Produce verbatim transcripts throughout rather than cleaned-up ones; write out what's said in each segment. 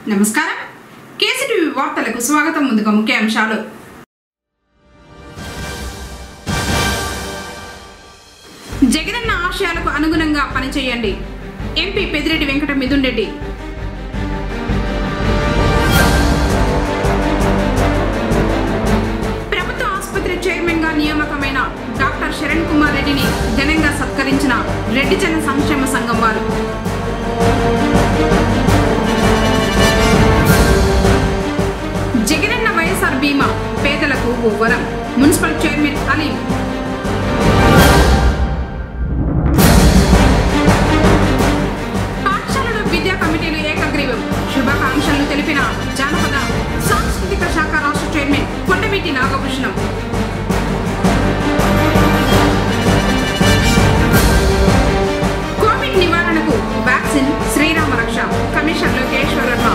నమస్కారం కేసీటీవీ వార్తలకు స్వాగతం. ముందుగా ముఖ్యాంశాలు. జగనన్న ఆశయాలకు అనుగుణంగా పనిచేయండి. ఎంపీ పెద్దిరెడ్డి వెంకట మిథున్ రెడ్డి. ప్రభుత్వ ఆసుపత్రి చైర్మన్ గా నియామకమైన డాక్టర్ శరణ్ కుమార్ రెడ్డిని ఘనంగా సత్కరించిన రెడ్డి జన సంక్షేమ సంఘం వారు. జగనన్న వైఎస్ఆర్ బీమా పేదలకు ఓ వరం. Municipal chairman Aleem. పాఠశాలలో విద్యా కమిటీలు ఏకగ్రీవం. శుభాకాంక్షలు తెలిపిన జానపద సాంస్కృతిక శాఖ రాష్ట్ర చైర్మన్ కొండవీటి నాగభూషణం. కోవిడ్ నివారణకు వ్యాక్సిన్ శ్రీరామ రక్ష. కమిషనర్ లోకేశ్వరరావు.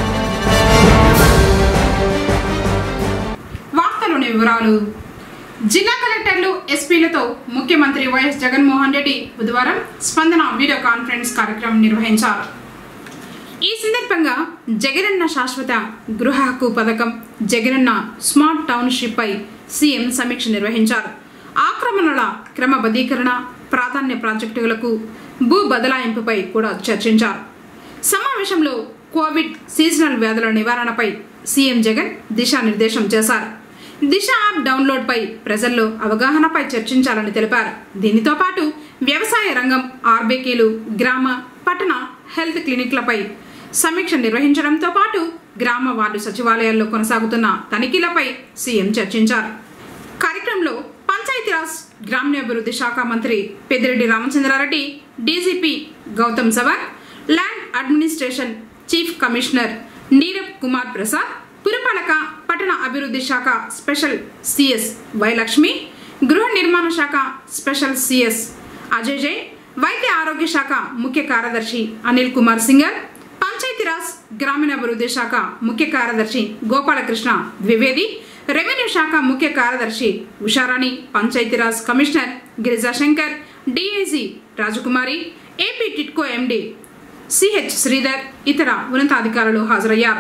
వార్తలోని వివరాలు. జిల్లా కలెక్టర్లు ఎస్పీలతో ముఖ్యమంత్రి వైఎస్ జగన్మోహన్ రెడ్డి బుధవారం స్పందన వీడియో కాన్ఫరెన్స్ కార్యక్రమం నిర్వహించారు. ఈ సందర్భంగా జగనన్న శాశ్వత గృహ హక్కు పథకం, జగనన్న స్మార్ట్ టౌన్షిప్ పై సీఎం సమీక్ష నిర్వహించారు. ఆక్రమణల క్రమబద్ధీకరణ, ప్రాధాన్య ప్రాజెక్టులకు భూ బదలాయింపుపై కూడా చర్చించారు. సమావేశంలో కోవిడ్ సీజనల్ వ్యాధుల నివారణపై సీఎం జగన్ దిశానిర్దేశం చేశారు. దిశ యాప్ డౌన్లోడ్ పై ప్రజల్లో అవగాహనపై చర్చించాలని తెలిపారు. దీనితో పాటు వ్యవసాయ రంగం, ఆర్బీకేలు, గ్రామ పట్టణ హెల్త్ క్లినిక్లపై సమీక్ష నిర్వహించడంతో పాటు గ్రామ వార్డు సచివాలయాల్లో కొనసాగుతున్న తనిఖీలపై సీఎం చర్చించారు. కార్యక్రమంలో పంచాయతీరాజ్ గ్రామీణాభివృద్ధి శాఖ మంత్రి పెద్దిరెడ్డి రామచంద్రారెడ్డి, డీజీపీ గౌతమ్ సవార్, land administration chief commissioner Neerab Kumar Prasad, పురపాలక పట్టణ అభివృద్ధి శాఖ స్పెషల్ సిఎస్ వైలక్ష్మి, గృహ నిర్మాణ శాఖ స్పెషల్ సిఎస్ అజయ్ జైన్, వైద్య ఆరోగ్య శాఖ ముఖ్య కార్యదర్శి అనిల్ కుమార్ సింగర్, పంచాయతీరాజ్ గ్రామీణాభివృద్ధి శాఖ ముఖ్య కార్యదర్శి గోపాలకృష్ణ ద్వివేది, రెవెన్యూ శాఖ ముఖ్య కార్యదర్శి Usharani, Panchayati Raj commissioner Girija Shankar, DIG Rajakumari, AP TIDCO MD CH Sridhar, ఇతర ఉన్నతాధికారులు హాజరయ్యారు.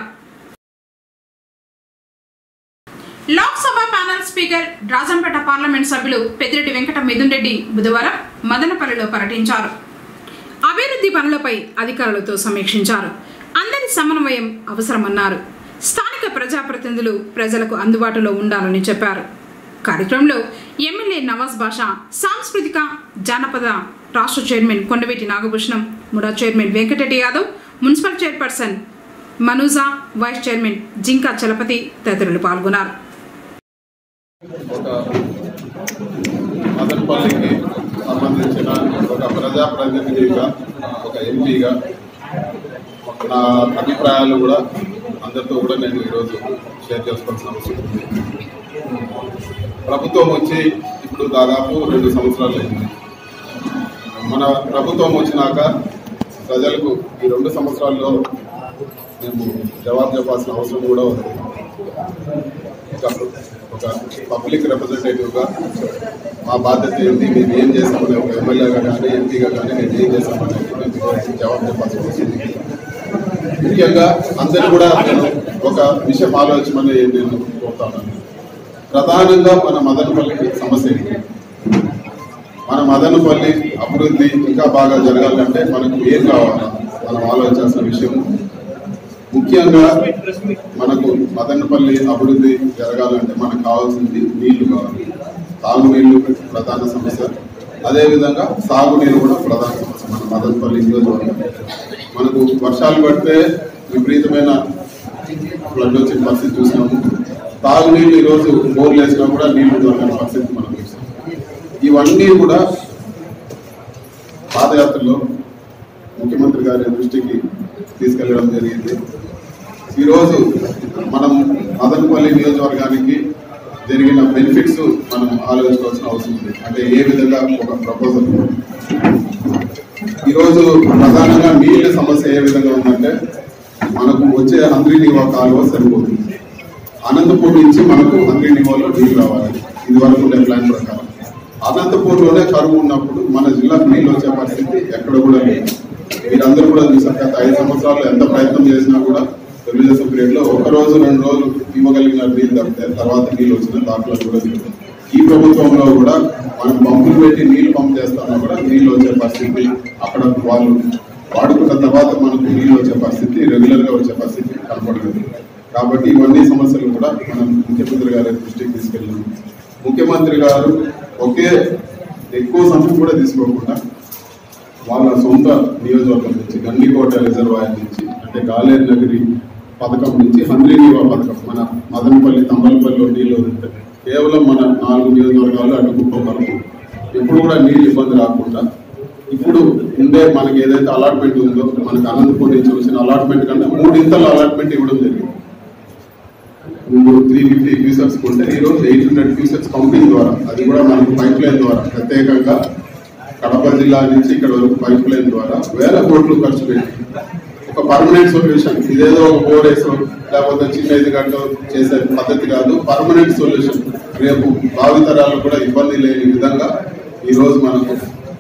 Lok Sabha panel speaker Rajampet parliament సభ్యులు పెద్దిరెడ్డి వెంకట మిథున్ రెడ్డి బుధవారం మదనపల్లిలో పర్యటించారు. అభివృద్ధి పనులపై అధికారులతో సమీక్షించారు. అందరి సమన్వయం అవసరమన్నారు. స్థానిక ప్రజాప్రతినిధులు ప్రజలకు అందుబాటులో ఉండాలని చెప్పారు. కార్యక్రమంలో ఎమ్మెల్యే నవాజ్ బాషా, సాంస్కృతిక జానపద రాష్ట్ర chairman Kondaveeti Nagabhushanam, MUDA chairman Venkata Reddy Yadav, municipal chairperson Manuja, vice chairman Jinka Chalapathi తదితరులు పాల్గొన్నారు. ఒక మదనపల్లికి సంబంధించిన ఒక ప్రజాప్రతినిధిగా, ఒక ఎంపీగా నా అభిప్రాయాలు కూడా అందరితో కూడా నేను ఈరోజు షేర్ చేసుకోవాల్సిన అవసరం ఉంది. ప్రభుత్వం వచ్చి ఇప్పుడు దాదాపు రెండు సంవత్సరాలు అయింది. మన ప్రభుత్వం వచ్చినాక ప్రజలకు ఈ రెండు సంవత్సరాల్లో మేము జవాబు చెప్పాల్సిన అవసరం కూడా ఉంది. ఒక పబ్లిక్ రిప్రజెంటేటివ్గా మా బాధ్యత ఏంటి, మేము ఏం చేస్తామని, ఒక ఎమ్మెల్యేగా కానీ ఎంపీగా కానీ మేము ఏం చేస్తామనేది మేము జవాబు చెప్పాల్సి వస్తుంది. ముఖ్యంగా అందరూ కూడా నేను ఒక విషయం ఆలోచించమని నేను కోరుతాను. ప్రధానంగా మన మదనపల్లి సమస్య ఏంటి, మన మదనపల్లి అభివృద్ధి ఇంకా బాగా జరగాలంటే మనకు ఏం కావాలా మనం ఆలోచించాల్సిన విషయం. ముఖ్యంగా మనకు మదనపల్లి అభివృద్ధి జరగాలంటే మనకు కావాల్సింది నీళ్లు కావాలి. తాగునీళ్లు ప్రధాన సమస్య, అదేవిధంగా సాగునీరు కూడా ప్రధాన సమస్య. మన మదనపల్లి నియోజకవర్గం మనకు వర్షాలు పడితే విపరీతమైన ఫ్లడ్ వచ్చిన పరిస్థితి చూసినాము. తాగునీళ్ళు ఈరోజు బోర్లు వేసినా కూడా నీళ్లు దొరకని పరిస్థితి మనం చూసాం. ఇవన్నీ కూడా పాదయాత్రలో ముఖ్యమంత్రి గారి దృష్టికి తీసుకెళ్లడం జరిగింది. ఈరోజు మనం మదనపల్లి నియోజకవర్గానికి జరిగిన బెనిఫిట్స్ మనం ఆలోచించాల్సిన అవసరం ఉంది. అంటే ఏ విధంగా ఒక ప్రపోజల్ ఈరోజు ప్రధానంగా నీళ్ళ సమస్య ఏ విధంగా ఉందంటే, మనకు వచ్చే హంద్రీనివా కాలువ సరిపోతుంది. అనంతపూర్ నుంచి మనకు హంద్రీనివాలో నీళ్ళు రావాలి ఇది వరకు ఉండే ప్లాన్ ప్రకారం. అనంతపూర్లోనే కరువు ఉన్నప్పుడు మన జిల్లాకు నీళ్ళు వచ్చే పరిస్థితి ఎక్కడ కూడా లేదు. మీరందరూ కూడా చూసారు, గత ఐదు సంవత్సరాలు ఎంత ప్రయత్నం చేసినా కూడా తెలుగుదేశం పీరియడ్లో ఒక రోజు రెండు రోజులు ఇవ్వగలిగిన నీళ్ళు తప్పితే తర్వాత నీళ్ళు వచ్చిన దాఖలాలు కూడా లేదు. ఈ ప్రభుత్వంలో కూడా మనం పంపులు పెట్టి నీళ్లు పంప్ చేస్తున్నా కూడా నీళ్ళు వచ్చే పరిస్థితి, అక్కడ వాళ్ళు వాడుకున్న తర్వాత మనకు నీళ్ళు వచ్చే పరిస్థితి, రెగ్యులర్ గా వచ్చే పరిస్థితి కనపడలేదు. కాబట్టి ఇవన్నీ సమస్యలు కూడా మనం ముఖ్యమంత్రి గారి దృష్టికి తీసుకెళ్ళాము. ముఖ్యమంత్రి గారు ఒకే ఎక్కువ సమయం కూడా తీసుకోకుండా వాళ్ళ సొంత నియోజకవర్గం నుంచి గండికోట రిజర్వాయర్ నుంచి అంటే గాలేరు నగరి పథకం నుంచి హంద్రీనీవా పథకం మన మదనపల్లి తంబలపల్లిలో నీళ్ళు వదులుతాయి. కేవలం మన నాలుగు నియోజకవర్గాలు అటు కుప్పం వరకు ఎప్పుడు కూడా నీళ్ళు ఇబ్బంది రాకుండా ఇప్పుడు ఉండే మనకి ఏదైతే అలాట్మెంట్ ఉందో మనకు అనంతపూర్ నుంచి వచ్చిన అలాట్మెంట్ కంటే మూడింతల అలాట్మెంట్ ఇవ్వడం జరిగింది. ముందు త్రీ ఫిఫ్టీ క్యూసెక్స్ ఉంటే ఈరోజు ఎయిట్ హండ్రెడ్ క్యూసెక్స్ పంపింగ్ ద్వారా, అది కూడా మనకు పైప్ లైన్ ద్వారా ప్రత్యేకంగా కడప జిల్లా నుంచి ఇక్కడ వరకు పైప్ లైన్ ద్వారా వేల కోట్లు ఖర్చు పెట్టి ఒక పర్మనెంట్ సొల్యూషన్, ఇదేదో ఒక బోర్ వేసో లేకపోతే చిన్న ఇది గంటో చేసే పద్ధతి కాదు, పర్మనెంట్ సొల్యూషన్ రేపు భావితరాలకు కూడా ఇబ్బంది లేని విధంగా ఈరోజు మనకు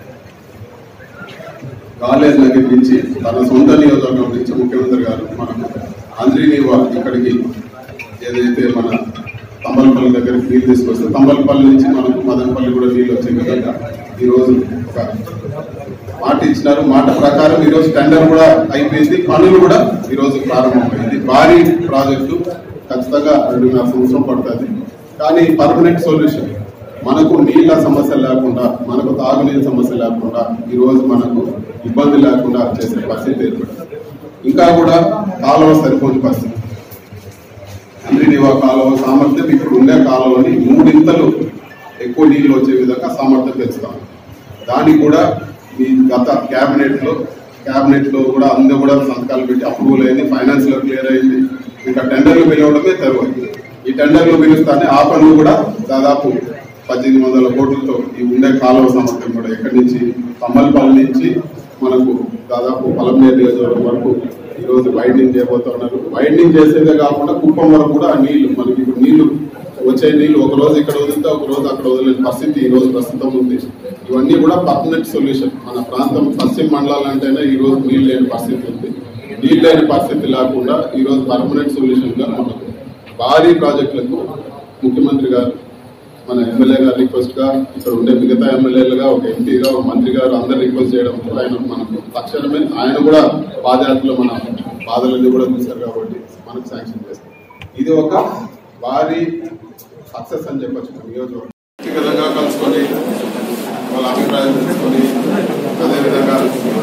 గాలేరు నగర్ నుంచి తన సొంత నియోజకవర్గం నుంచి ముఖ్యమంత్రి గారు మనకు హంద్రీనీవా ఇక్కడికి ఏదైతే మన తంబలపల్లి దగ్గరికి నీళ్ళు తీసుకొస్తే తంబలపల్లి నుంచి మనకు మదనపల్లి కూడా నీళ్ళు వచ్చే విధంగా ఈరోజు ఒక మాట ఇచ్చినారు. మాట ప్రకారం ఈరోజు టెండర్ కూడా అయిపోయింది, పనులు కూడా ఈరోజు ప్రారంభమైంది. భారీ ప్రాజెక్టు ఖచ్చితంగా రెండున్నర సంవత్సరం పడుతుంది. కానీ పర్మనెంట్ సొల్యూషన్ మనకు నీళ్ళ సమస్య లేకుండా, మనకు తాగునీరు సమస్య లేకుండా, ఈరోజు మనకు ఇబ్బంది లేకుండా చేసే పరిస్థితి ఏర్పడింది. ఇంకా కూడా కాలువ సరిపోని పరిస్థితి. హంద్రీనీవా కాలువ సామర్థ్యం ఇప్పుడు ఉండే కాలువని మూడింతలు ఎక్కువ నీళ్లు వచ్చే విధంగా సామర్థ్యం పెంచుతాం. దానికి కూడా ఈ గత క్యాబినెట్ లో క్యాబినెట్ లో కూడా అందరూ కూడా సంతకాలు పెట్టి అప్రూవల్ అయింది, ఫైనాన్స్ లో క్లియర్ అయింది. ఇంకా టెండర్లు పిలవడమే తెరవాలి. ఈ టెండర్లు పిలుస్తానే ఆ పనులు కూడా దాదాపు పద్దెనిమిది వందల కోట్లతో ఈ ఉండే కాలువ సామర్థ్యం కూడా ఎక్కడి నుంచి తమ్మలపల్లి నుంచి మనకు దాదాపు పలమనేరు నియోజకవర్గం వరకు ఈరోజు వైండింగ్ చేయబోతున్నారు. వైండింగ్ చేసేదే కాకుండా కుప్పం వరకు కూడా నీళ్లు మనకి ఇప్పుడు నీళ్లు వచ్చే నీళ్లు ఒక రోజు ఇక్కడ వదిలితే ఒక రోజు అక్కడ వదిలేని పరిస్థితి ఈ రోజు ప్రస్తుతం ఉంది. ఇవన్నీ కూడా పర్మనెంట్ సొల్యూషన్. మన ప్రాంతం పశ్చిమ మండలాలంటేనే ఈ రోజు నీళ్ళు లేని పరిస్థితి ఉంది. నీళ్ళు లేని పరిస్థితి లేకుండా ఈ రోజు పర్మనెంట్ సొల్యూషన్ గా మనకు భారీ ప్రాజెక్టులకు ముఖ్యమంత్రి గారు మన ఎమ్మెల్యే గారు రిక్వెస్ట్ గా ఇక్కడ ఉండే మిగతా ఎమ్మెల్యేలుగా ఒక ఎంపీగా ఒక మంత్రి గారు అందరు రిక్వెస్ట్ చేయడంతో ఆయన మనకు తక్షణమే ఆయన కూడా పాదయాత్రలో మన బాధలన్నీ కూడా చూశారు కాబట్టి మనకు శాంక్షన్ చేస్తారు. ఇది ఒక భారీ సక్సెస్ అని చెప్పచ్చు. మన నియోజకవర్గం వ్యక్తిగతంగా కలుసుకొని వాళ్ళ అభిప్రాయం తెలుసుకొని అదేవిధంగా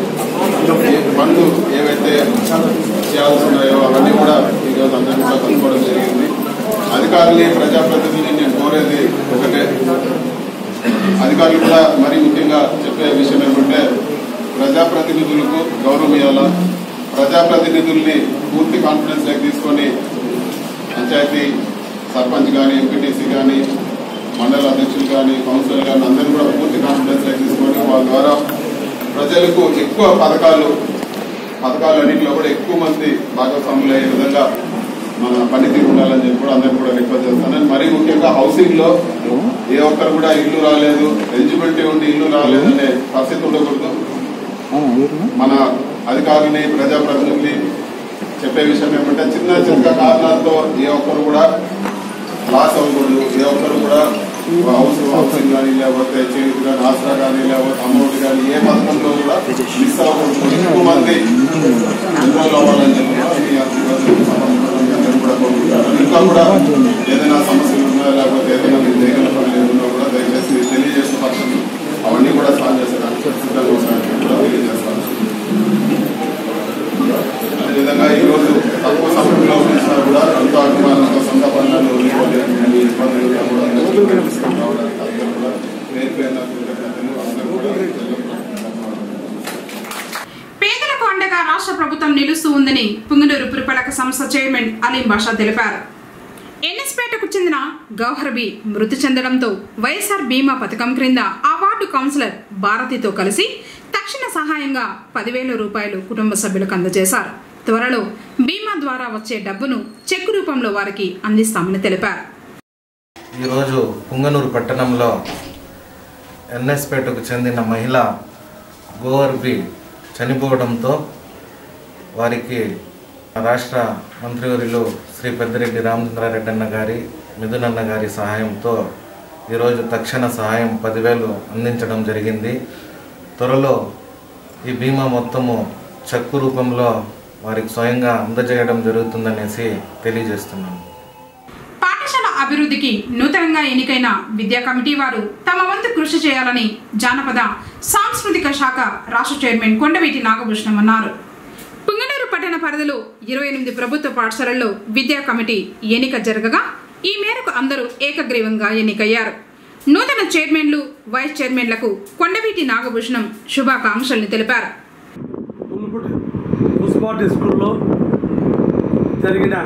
పనులు ఏవైతే చేయాల్సి ఉన్నాయో అవన్నీ కూడా ఈరోజు అందరినీ కూడా కలుసుకోవడం జరిగింది. అధికారులని ప్రజాప్రతినిధులని నేను కోరేది ఒకటే, అధికారులు కూడా మరీ ముఖ్యంగా చెప్పే విషయం ఏమంటే ప్రజాప్రతినిధులకు గౌరవం ఇవ్వాలా, ప్రజాప్రతినిధుల్ని పూర్తి కాన్ఫిడెన్స్ లెక్క తీసుకొని పంచాయతీ సర్పంచ్ కానీ ఎంపీటీసీ కానీ మండల అధ్యక్షులు కానీ కౌన్సిలర్ కానీ అందరూ కూడా పూర్తి కాన్ఫిడెన్స్ లెక్క తీసుకొని వాళ్ళ ద్వారా ప్రజలకు ఎక్కువ పథకాలు పథకాలు అన్నింటిలో కూడా ఎక్కువ మంది భాగస్వాములు అయ్యే విధంగా మన పనితీరు ఉండాలని చెప్పి కూడా అందరూ కూడా రిక్వెస్ట్ చేస్తాను. మరీ ముఖ్యంగా హౌసింగ్ లో ఏ ఒక్కరు కూడా ఇల్లు రాలేదు, ఎలిజిబిలిటీ ఉండి ఇల్లు రాలేదు అనే పరిస్థితి ఉండకూడదు. మన అధికారులని ప్రజాప్రతినిధుల్ని చెప్పే విషయం ఏమంటే చిన్న చిన్న కారణాలతో ఏ ఒక్కరు కూడా లాస్ అవ్వకూడదు. ఏ ఒక్కరు కూడా హౌస్ హౌసింగ్ కానీ లేకపోతే చేతి కానీ ఆసరా కానీ లేకపోతే అమౌంట్ కానీ ఏ పథకంలో కూడా మిస్ అవ్వకూడదు. ఎక్కువ మంది ఎన్రోల్ అవ్వాలని చెప్పి కూడా కోరుకుంటారు. ఇంకా కూడా ఏదైనా సమస్యలు ఉన్నా లేకపోతే ఏదైనా మీరు చేయగల పనులు ఏమన్నా కూడా దయచేసి తెలియజేసిన పక్షం అవన్నీ కూడా సాల్వ్ చేసేదానికి సిద్ధంగా ఉండడానికి కూడా తెలియజేస్తాను. అదేవిధంగా ఈరోజు తక్కువ సమయంలో వచ్చినా కూడా ఎంతో అభిమానంతో సొంత పనులను ఇబ్బందులు రావడానికి అందరూ కూడా పేరు పేరున కృతజ్ఞతలు. అందరూ కూడా పేదలకు అండగా రాష్ట్ర ప్రభుత్వం నిలుస్తూ ఉందని పుంగనూరు పురపాలక సంస్థ చైర్మన్ అలీం బాషా తెలిపారు. ఎన్ఎస్పేటకు చెందిన గౌహర్బీ మృతి చెందడంతో వైఎస్ఆర్ బీమా పథకం క్రింద ఆ వార్డు కౌన్సిలర్ భారతితో కలిసి తక్షణ సహాయంగా పదివేల రూపాయలు కుటుంబ సభ్యులకు అందజేశారు. త్వరలో బీమా ద్వారా వచ్చే డబ్బును చెక్కు రూపంలో వారికి అందిస్తామని తెలిపారు. ఈరోజు పుంగనూరు పట్టణంలో ఎన్ఎస్పేటకు చెందిన మహిళ గోవర్బి చనిపోవడంతో వారికి రాష్ట్ర మంత్రివర్యులు శ్రీ పెద్దిరెడ్డి రామచంద్రారెడ్డి అన్న గారి మిథునన్న గారి సహాయంతో ఈరోజు తక్షణ సహాయం పదివేలు అందించడం జరిగింది. త్వరలో ఈ బీమా మొత్తము చెక్కు రూపంలో వారికి స్వయంగా అందజేయడం జరుగుతుందనేసి తెలియజేస్తున్నాను. పాఠశాల అభివృద్ధికి నూతనంగా ఎన్నికైన విద్యా కమిటీ వారు తమ వంతు కృషి చేయాలని జానపద సాంస్కృతిక శాఖ రాష్ట్ర చైర్మన్ కొండవీటి నాగభూషణం అన్నారు. పుంగనూరు పట్టణ పరిధిలో ఇరవై ఎనిమిది ప్రభుత్వ పాఠశాలల్లో విద్యా కమిటీ ఎన్నిక జరగగా ఈ మేరకు అందరూ ఏకగ్రీవంగా ఎన్నికయ్యారు. నూతన చైర్మన్లు వైస్ చైర్మన్లకు కొండవీటి నాగభూషణం శుభాకాంక్షల్ని తెలిపారు. మున్సిపాలిటీ స్కూల్లో జరిగిన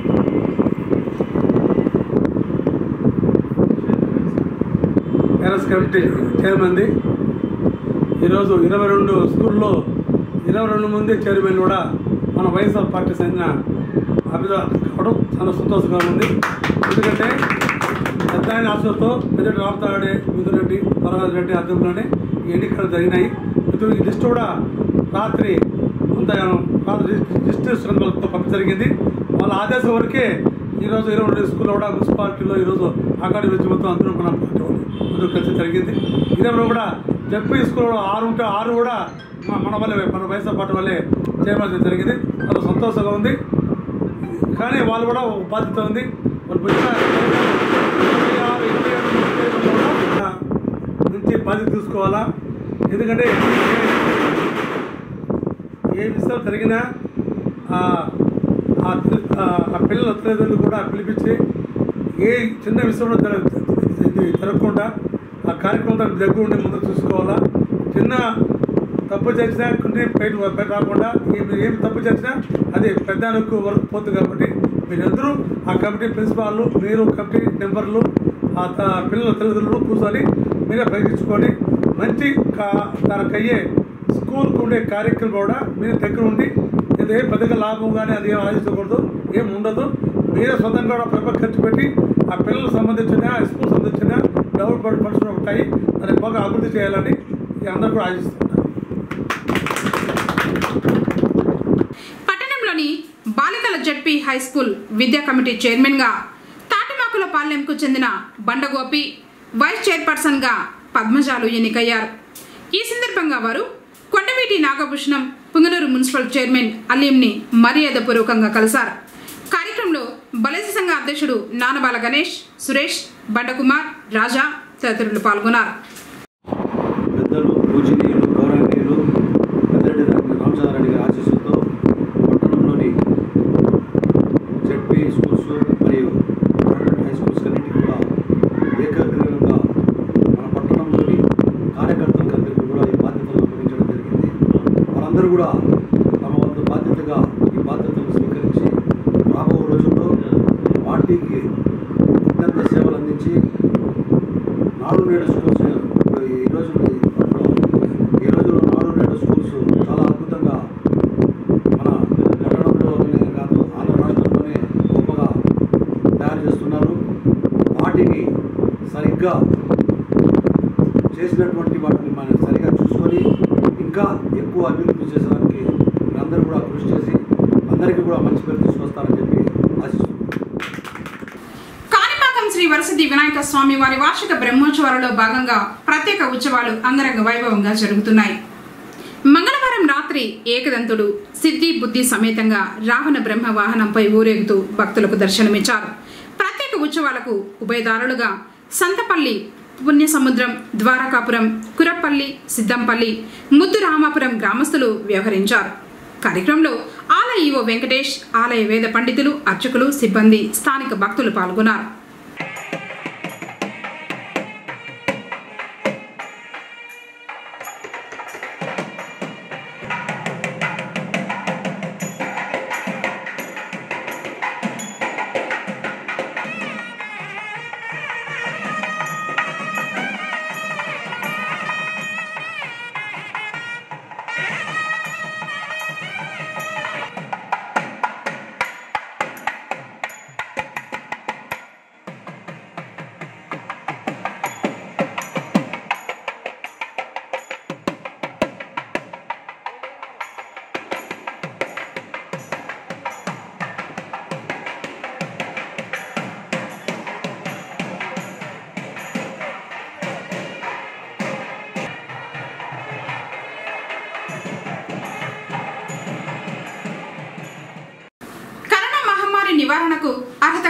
పేరెంట్స్ కమిటీ చైర్మన్ది ఈరోజు ఇరవై రెండు స్కూల్లో ఇరవై రెండు మంది చైర్మన్ కూడా మన వైఎస్ఆర్ పార్టీ చెందిన అభివృద్ధి కావడం చాలా సంతోషంగా ఉంది. ఎందుకంటే పెద్ద ఆయన ఆశతో పెద్దటి రామతారెడ్డి మిథునరెడ్డి పరరాజు రెడ్డి ఆధ్వర్యంలోనే ఈ ఎన్నికలు జరిగినాయి. ఈ లిస్టు కూడా రాత్రి అంత రాత్రి డిస్ట్రిక్ట్ మెంబర్లతో పంపి జరిగింది. వాళ్ళ ఆదేశం వరకే ఈరోజు ఇరవై రెండు స్కూల్లో కూడా మున్సిపాలిటీలో ఈరోజు అకాడమీ నుంచి మొత్తం అందరూ మన పార్టీ అందరూ కలిసి జరిగింది. ఇరవై కూడా చెప్పి స్కూల్లో ఆరు ఉంటే ఆరు కూడా మన వల్లే మన వైఎస్ఆర్ పార్టీ వల్లే చేయవలసి జరిగింది. చాలా సంతోషంగా ఉంది. కానీ వాళ్ళు కూడా ఒక బాధ్యత ఉంది. వాళ్ళు నుంచి బాధ్యత తీసుకోవాలా. ఎందుకంటే ఏ విషయం జరిగినా ఆ పిల్లల తల్లిదండ్రులు కూడా పిలిపించి ఏ చిన్న విషయంలో జరగకుండా ఆ కార్యక్రమం దగ్గర ఉండి ముందు చూసుకోవాలా. చిన్న తప్పు చేసినా కొన్ని బయట బయట రాకుండా ఏమి తప్పు చేసినా అది పెద్దలకు వరకు పోతుంది. కాబట్టి మీరందరూ ఆ కమిటీ ప్రిన్సిపాల్ మీరు కమిటీ మెంబర్లు ఆ పిల్లల తల్లిదండ్రులు కూర్చొని మీరే ప్రకటించుకొని మంచి తనకు అయ్యే స్కూల్కి ఉండే కార్యక్రమం కూడా మీరు దగ్గర ఉండి ఇదే పెద్దగా లాభం కానీ అది ఏం ఆలోచించకూడదు, ఏం ఉండదు. మీరే సొంతంగా కూడా ప్రభుత్వం ఖర్చు పెట్టి ఆ పిల్లలకు సంబంధించిన స్కూల్ సంబంధించిన డెవలప్మెంట్ ఫండ్స్ ఉంటాయి, దాన్ని బాగా అభివృద్ధి చేయాలని అందరూ కూడా ఆశిస్తున్నారు. పట్టణంలోని బాలికల జడ్పీ హై స్కూల్ విద్యా కమిటీ చైర్మన్గా తాటిమాకుల పాలెంకు చెందిన బండగోపి, వైస్ చైర్పర్సన్గా పద్మజాలు ఎన్నికయ్యారు. ఈ సందర్భంగా వారు కొండవీటి నాగభూషణం పుంగనూరు మున్సిపల్ చైర్మన్ అలీంని మర్యాదపూర్వకంగా కలిశారు. కార్యక్రమంలో బలసి సంఘ అధ్యక్షుడు నానబాల గణేష్, సురేష్, బండకుమార్, రాజా తదితరులు పాల్గొన్నారు. పెద్దలు పూజనీయులు గౌరవనీయులు పెద్దరెడ్డి రామచంద్రారెడ్డి గారి ఆశీస్సులతో పట్టణంలోని జెడ్పీ స్కూల్స్ మరియు హై స్కూల్స్ అన్నింటినీ కూడా ఏకగ్రీవంగా మన పట్టణంలోని కార్యకర్తలందరికీ కూడా ఈ బాధ్యతలను అప్పగించడం జరిగింది. వారందరూ కూడా తమ వంతు బాధ్యతగా ఈ బాధ్యతలను స్వీకరించి రాబో రోజుల్లో పార్టీకి అత్యంత సేవలు అందించి నాడు నేడు స్కూల్స్ ఈరోజు ఈ రోజుల్లో నాడు నేడు స్కూల్స్ చాలా అద్భుతంగా మన పట్టణంలోనే కాదు ఆంధ్ర రాష్ట్రంలోనే గొప్పగా తయారు చేస్తున్నారు. వాటిని సరిగ్గా చేసినటువంటి వాటిని మనం సరిగ్గా చూసుకొని ఇంకా ఎక్కువ అభివృద్ధి చేసేదానికి అందరూ కూడా కృషి చేసి అందరికీ కూడా మంచి పేరు తీసుకొస్తారని చెప్పి ఆశిస్తున్నాను. కాణిపాకం శ్రీ వరసిద్ధి వినాయక స్వామి వారి వార్షిక బ్రహ్మోత్సవాలలో భాగంగా ప్రత్యేక ఉత్సవాలు అంగరంగ వైభవంగా జరుగుతున్నాయి. మంగళవారం రాత్రి ఏకదంతుడు సిద్ధి బుద్ధి సమేతంగా రావణ బ్రహ్మ వాహనంపై ఊరేగుతూ భక్తులకు దర్శనమిచ్చారు. ప్రత్యేక ఉత్సవాలకు ఉభయదారులుగా సంతపల్లి, పుణ్యసముద్రం, ద్వారకాపురం, కురప్పల్లి, సిద్దంపల్లి, ముద్దురామాపురం గ్రామస్తులు వ్యవహరించారు. కార్యక్రమంలో ఆలయ ఈవో వెంకటేష్, ఆలయ వేద పండితులు, అర్చకులు, సిబ్బంది, స్థానిక భక్తులు పాల్గొన్నారు.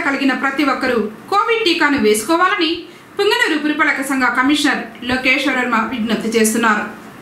కలిగిన ప్రతి ఒక్కరూ కోవిడ్ టీకాను వేసుకోవాలని పుంగనూరు పురపాలక సంఘ కమిషనర్ లోకేశ్వర్ వర్మ విజ్ఞప్తి చేస్తున్నారు.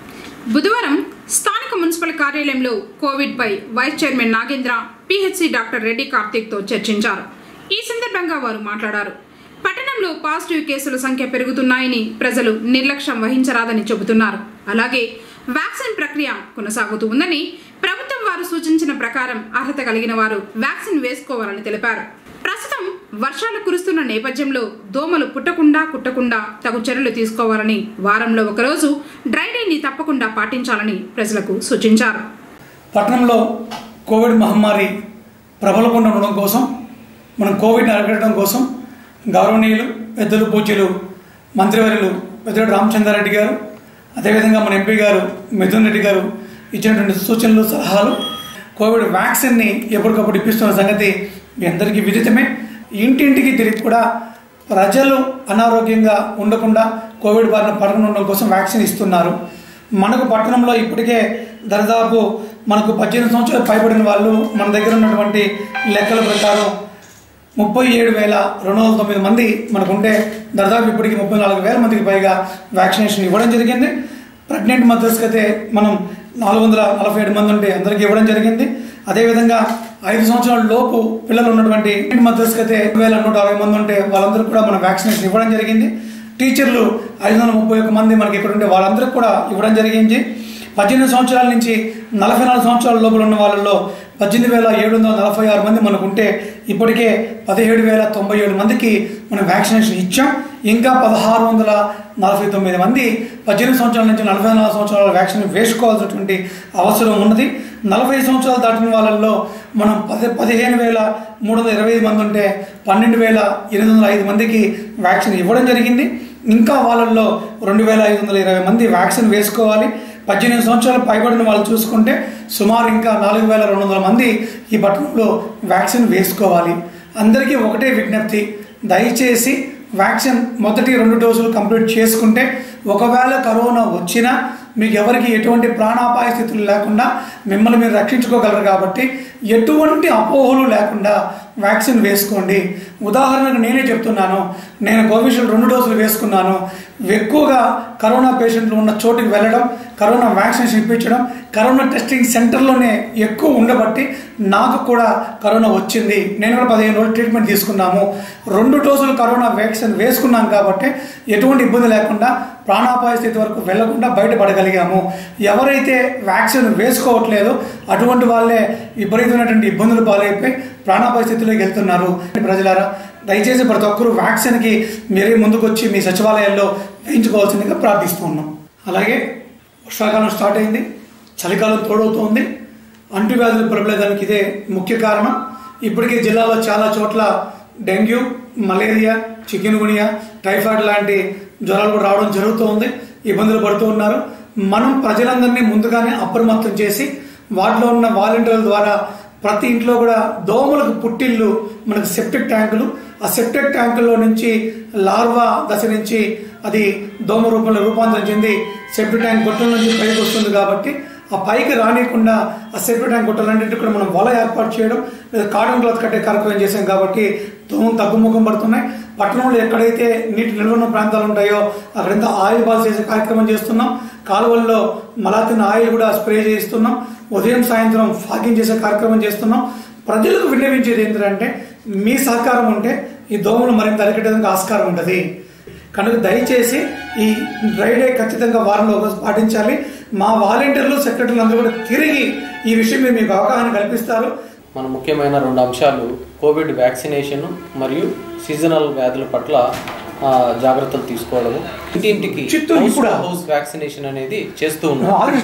బుధవారం స్థానిక మున్సిపల్ కార్యాలయంలో కోవిడ్ పై vice chairman Nagendra, PHC doctor Reddy Karthik తో చర్చించారు. ఈ సందర్భంగా వారు మాట్లాడారు. పట్టణంలో పాజిటివ్ కేసుల సంఖ్య పెరుగుతున్నాయని, ప్రజలు నిర్లక్ష్యం వహించరాదని చెబుతున్నారు. అలాగే వ్యాక్సిన్ ప్రక్రియ కొనసాగుతూ ఉందని, ప్రభుత్వం వారు సూచించిన ప్రకారం అర్హత కలిగిన వారు వ్యాక్సిన్ వేసుకోవాలని తెలిపారు. ప్రస్తుతం వర్షాలు కురుస్తున్న నేపథ్యంలో దోమలు పుట్టకుండా కుట్టకుండా తగు చర్యలు తీసుకోవాలని, వారంలో ఒకరోజు డ్రై డేని తప్పకుండా పాటించాలని ప్రజలకు సూచించారు. పట్టణంలో కోవిడ్ మహమ్మారి ప్రబలకుండా ఉండడం కోసం, మనం కోవిడ్ని అరికట్టడం కోసం గౌరవనీయులు పెద్దలు పూజ్యులు మంత్రివర్యులు పెద్దరెడ్డి రామచంద్రారెడ్డి గారు, అదేవిధంగా మన ఎంపీ గారు మిథున్ రెడ్డి గారు ఇచ్చినటువంటి సూచనలు, సలహాలు, కోవిడ్ వ్యాక్సిన్ని ఎప్పటికప్పుడు ఇప్పిస్తున్న సంగతి మీ అందరికీ విదితమే. ఇంటింటికి తిరిగి కూడా ప్రజలు అనారోగ్యంగా ఉండకుండా కోవిడ్ బారిన పడకుండా ఉండడం కోసం వ్యాక్సిన్ ఇస్తున్నారు. మనకు పట్టణంలో ఇప్పటికే దాదాపు మనకు పద్దెనిమిది సంవత్సరాలు పైబడిన వాళ్ళు మన దగ్గర ఉన్నటువంటి లెక్కల ప్రకారం ముప్పై ఏడు వేల రెండు వందల తొమ్మిది మంది మనకుంటే దాదాపు ఇప్పటికి ముప్పై నాలుగు వేల మందికి పైగా వ్యాక్సినేషన్ ఇవ్వడం జరిగింది. ప్రెగ్నెంట్ మదర్స్కి అయితే మనం నాలుగు వందల నలభై ఏడు మంది ఉంటే అందరికీ ఇవ్వడం జరిగింది. అదేవిధంగా ఐదు సంవత్సరాల లోపు పిల్లలు ఉన్నటువంటి మదర్స్కి అయితే వేల నూట అరవై మంది ఉంటే వాళ్ళందరికీ కూడా మనం వ్యాక్సినేషన్ ఇవ్వడం జరిగింది. టీచర్లు ఐదు వందల ముప్పై ఒక్క మంది మనకి ఇక్కడ ఉంటే వాళ్ళందరికీ కూడా ఇవ్వడం జరిగింది. పద్దెనిమిది సంవత్సరాల నుంచి నలభై నాలుగు సంవత్సరాల లోపల ఉన్న వాళ్ళలో పద్దెనిమిది వేల ఏడు వందల నలభై ఆరు మంది మనకు ఉంటే ఇప్పటికే పదిహేడు వేల తొంభై ఏడు మందికి మనం వ్యాక్సినేషన్ ఇచ్చాం. ఇంకా పదహారు వందల నలభై తొమ్మిది మంది పద్దెనిమిది సంవత్సరాల నుంచి నలభై నాలుగు సంవత్సరాల వ్యాక్సిన్ వేసుకోవాల్సినటువంటి అవసరం ఉన్నది. నలభై సంవత్సరాలు దాటిన వాళ్ళల్లో మనం పది పదిహేను వేల మూడు వందల ఇరవై ఐదు మంది ఉంటే పన్నెండు వేల ఎనిమిది వందల ఐదు మందికి వ్యాక్సిన్ ఇవ్వడం జరిగింది. ఇంకా వాళ్ళల్లో రెండు వేల ఐదు వందల ఇరవై మంది వ్యాక్సిన్ వేసుకోవాలి. పద్దెనిమిది సంవత్సరాలు పైబడిన వాళ్ళు చూసుకుంటే సుమారు ఇంకా నాలుగు వేల రెండు వందల మంది ఈ పట్టణంలో వ్యాక్సిన్ వేసుకోవాలి. అందరికీ ఒకటే విజ్ఞప్తి, దయచేసి వ్యాక్సిన్ మొదటి రెండు డోసులు కంప్లీట్ చేసుకుంటే ఒకవేళ కరోనా వచ్చినా మీకు ఎవరికి ఎటువంటి ప్రాణాపాయ స్థితులు లేకుండా మిమ్మల్ని మీరు రక్షించుకోగలరు. కాబట్టి ఎటువంటి అపోహలు లేకుండా వ్యాక్సిన్ వేసుకోండి. ఉదాహరణకు నేనే చెప్తున్నాను, నేను కోవిషీల్డ్ రెండు డోసులు వేసుకున్నాను. ఎక్కువగా కరోనా పేషెంట్లు ఉన్న చోటుకి వెళ్ళడం, కరోనా వ్యాక్సినేషన్ ఇప్పించడం, కరోనా టెస్టింగ్ సెంటర్లోనే ఎక్కువ ఉండబట్టి నాకు కూడా కరోనా వచ్చింది. నేను కూడా పదిహేను రోజులు ట్రీట్మెంట్ తీసుకున్నాము. రెండు డోసులు కరోనా వ్యాక్సిన్ వేసుకున్నాం కాబట్టి ఎటువంటి ఇబ్బంది లేకుండా ప్రాణాపాయ స్థితి వరకు వెళ్లకుండా బయటపడగలిగాము. ఎవరైతే వ్యాక్సిన్ వేసుకోవట్లేదో అటువంటి వాళ్ళే విపరీతమైనటువంటి ఇబ్బందులు పాలైపోయి ప్రాణాపాయ స్థితిలోకి వెళ్తున్నారు. ప్రజలారా, దయచేసి ప్రతి ఒక్కరూ వ్యాక్సిన్కి మీరే ముందుకు వచ్చి మీ సచివాలయాల్లో వేయించుకోవాల్సిందిగా ప్రార్థిస్తూ ఉన్నాం. అలాగే వర్షాకాలం స్టార్ట్ అయింది, చలికాలం తోడవుతోంది. అంటువ్యాధులు ప్రబలేదానికి ఇదే ముఖ్య కారణం. ఇప్పటికే జిల్లాలో చాలా చోట్ల dengue, malaria, chikungunya, typhoid లాంటి జ్వరాలు కూడా రావడం జరుగుతోంది. ఇబ్బందులు పడుతూ ఉన్నారు. మనం ప్రజలందరినీ ముందుగానే అప్రమత్తం చేసి వాటిలో ఉన్న వాలంటీర్ల ద్వారా ప్రతి ఇంట్లో కూడా దోమలకు పుట్టిల్లు మనకు సెప్టిక్ ట్యాంకులు, ఆ సెప్టిక్ ట్యాంకుల్లో నుంచి లార్వా దశ నుంచి అది దోమ రూపంలో రూపాంతరం చెంది సెప్టిక్ ట్యాంక్ గొట్టల నుంచి పైకి వస్తుంది. కాబట్టి ఆ పైకి రానియకుండా ఆ సెప్టిక్ ట్యాంక్ గొట్టలన్నింటి కూడా మనం వల ఏర్పాటు చేయడం లేదా కాటన్ క్లాత్ కట్టే కార్యక్రమం చేసాం. కాబట్టి దోమలు తగ్గుముఖం పడుతున్నాయి. పట్టణంలో ఎక్కడైతే నీటి నిల్వ ఉన్న ప్రాంతాలు ఉంటాయో అక్కడంతా ఆయిల్ బాల్స్ చేసే కార్యక్రమం చేస్తున్నాం. కాలువల్లో మలాతిన ఆయిల్ కూడా స్ప్రే చేస్తున్నాం. ఉదయం సాయంత్రం ఫాగింగ్ చేసే కార్యక్రమం చేస్తున్నాం. ప్రజలకు విన్నవించేది ఏంటంటే మీ సహకారం ఉంటే ఈ దోమలు మరింత అరికట్టడానికి ఆస్కారం ఉంటుంది. కనుక దయచేసి ఈ డ్రై డే ఖచ్చితంగా వారంలో ఒకరోజు పాటించాలి. మా వాలంటీర్లు, సెక్రటరీలు అందరూ కూడా తిరిగి ఈ విషయం మీద మీకు అవగాహన కల్పిస్తారు. మన ముఖ్యమైన రెండు అంశాలు కోవిడ్ వ్యాక్సినేషన్ మరియు సీజనల్ వ్యాధుల పట్ల జాగ్రత్తలు తీసుకోవడము. ఇంటింటికి హౌస్ వ్యాక్సినేషన్ అనేది చేస్తూ ఉన్నాం.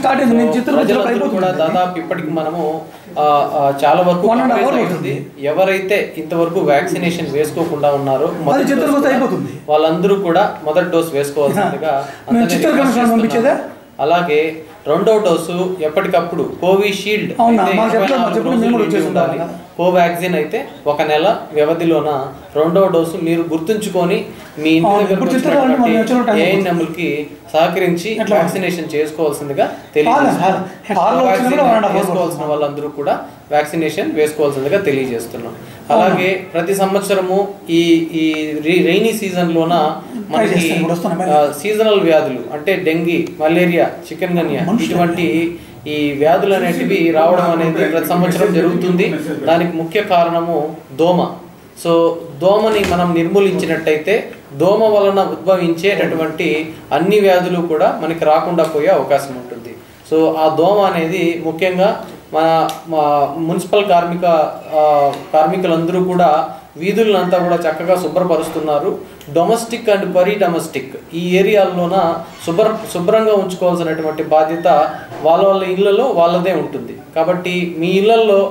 కూడా దాదాపు ఇప్పటికి మనము చాలా వరకు ఎవరైతే ఇంతవరకు వ్యాక్సినేషన్ వేసుకోకుండా ఉన్నారో వాళ్ళందరూ కూడా మొదటి డోస్ వేసుకోవాల్సిందిగా అలాగే రెండో డోసు ఎప్పటికప్పుడు కోవిషీల్డ్ ఉండాలి, కోవాక్సిన్ అయితే ఒక నెల వ్యవధిలోన రెండో డోసు మీరు గుర్తుంచుకొని మీ ఇంటి దగ్గర ఏఎన్ఎంలకి సహకరించి వ్యాక్సినేషన్ చేసుకోవాల్సిందిగా తెలియజేసుకోవాల్సిన వాళ్ళందరూ కూడా వ్యాక్సినేషన్ వేసుకోవాల్సిందిగా తెలియజేస్తున్నాం. అలాగే ప్రతి సంవత్సరము ఈ ఈ రైనీ సీజన్ లోన మనకి సీజనల్ వ్యాధులు అంటే డెంగీ, మలేరియా, చికెన్ గన్యా ఇటువంటి ఈ వ్యాధులు అనేటివి రావడం అనేది ప్రతి సంవత్సరం జరుగుతుంది. దానికి ముఖ్య కారణము దోమ. సో దోమని మనం నిర్మూలించినట్టయితే దోమ వలన ఉద్భవించేటటువంటి అన్ని వ్యాధులు కూడా మనకి రాకుండా పోయే అవకాశం ఉంటుంది. సో ఆ దోమ అనేది ముఖ్యంగా మన మున్సిపల్ కార్మిక కార్మికులందరూ కూడా వీధులంతా కూడా చక్కగా శుభ్రపరుస్తున్నారు. డొమెస్టిక్ అండ్ పరీ డొమెస్టిక్ ఈ ఏరియాల్లోన శుభ్ర శుభ్రంగా ఉంచుకోవాల్సినటువంటి బాధ్యత వాళ్ళ వాళ్ళ ఇళ్లలో వాళ్ళదే ఉంటుంది. కాబట్టి మీ ఇళ్లలో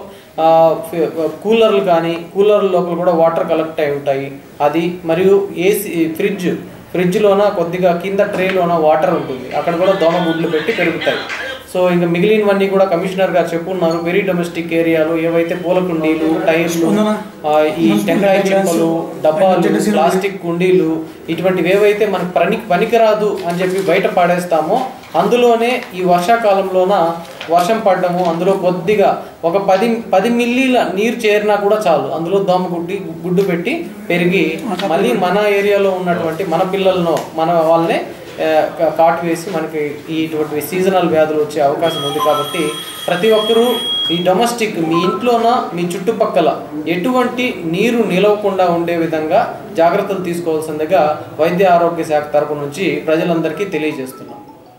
కూలర్లు కానీ కూలర్ లోపల కూడా వాటర్ కలెక్ట్ అయి ఉంటాయి. అది మరియు ఏసీ ఫ్రిడ్జ్ ఫ్రిడ్జ్లోన కొద్దిగా కింద ట్రేలోన వాటర్ ఉంటుంది, అక్కడ కూడా దోమ గుడ్లు పెట్టి పెరుగుతాయి. సో ఇంకా మిగిలినవన్నీ కూడా కమిషనర్ గారు చెప్పున్నారు. వెరీ డొమెస్టిక్ ఏరియాలో ఏవైతే పూల కుండీలు, టైర్లు, ఈ టెంకాయ చెంపలు, డబ్బాలు, ప్లాస్టిక్ కుండీలు ఇటువంటివి ఏవైతే మనకు పని పనికిరాదు అని చెప్పి బయట పాడేస్తామో అందులోనే ఈ వర్షాకాలంలోన వర్షం పడ్డము అందులో కొద్దిగా ఒక పది పది మిల్లీల నీరు చేరినా కూడా చాలు, అందులో దోమ గుడ్డి గుడ్డు పెట్టి పెరిగి మళ్ళీ మన ఏరియాలో ఉన్నటువంటి మన పిల్లలను మన వాళ్ళనే కాటు వేసి మనకి ఇటువంటి సీజనల్ వ్యాధులు వచ్చే అవకాశం ఉంది. కాబట్టి ప్రతి ఒక్కరూ ఈ డొమెస్టిక్ మీ ఇంట్లోన మీ చుట్టుపక్కల ఎటువంటి నీరు నిలవకుండా ఉండే విధంగా జాగ్రత్తలు తీసుకోవాల్సిందిగా వైద్య ఆరోగ్య శాఖ తరపు నుంచి ప్రజలందరికీ తెలియజేస్తున్నాం.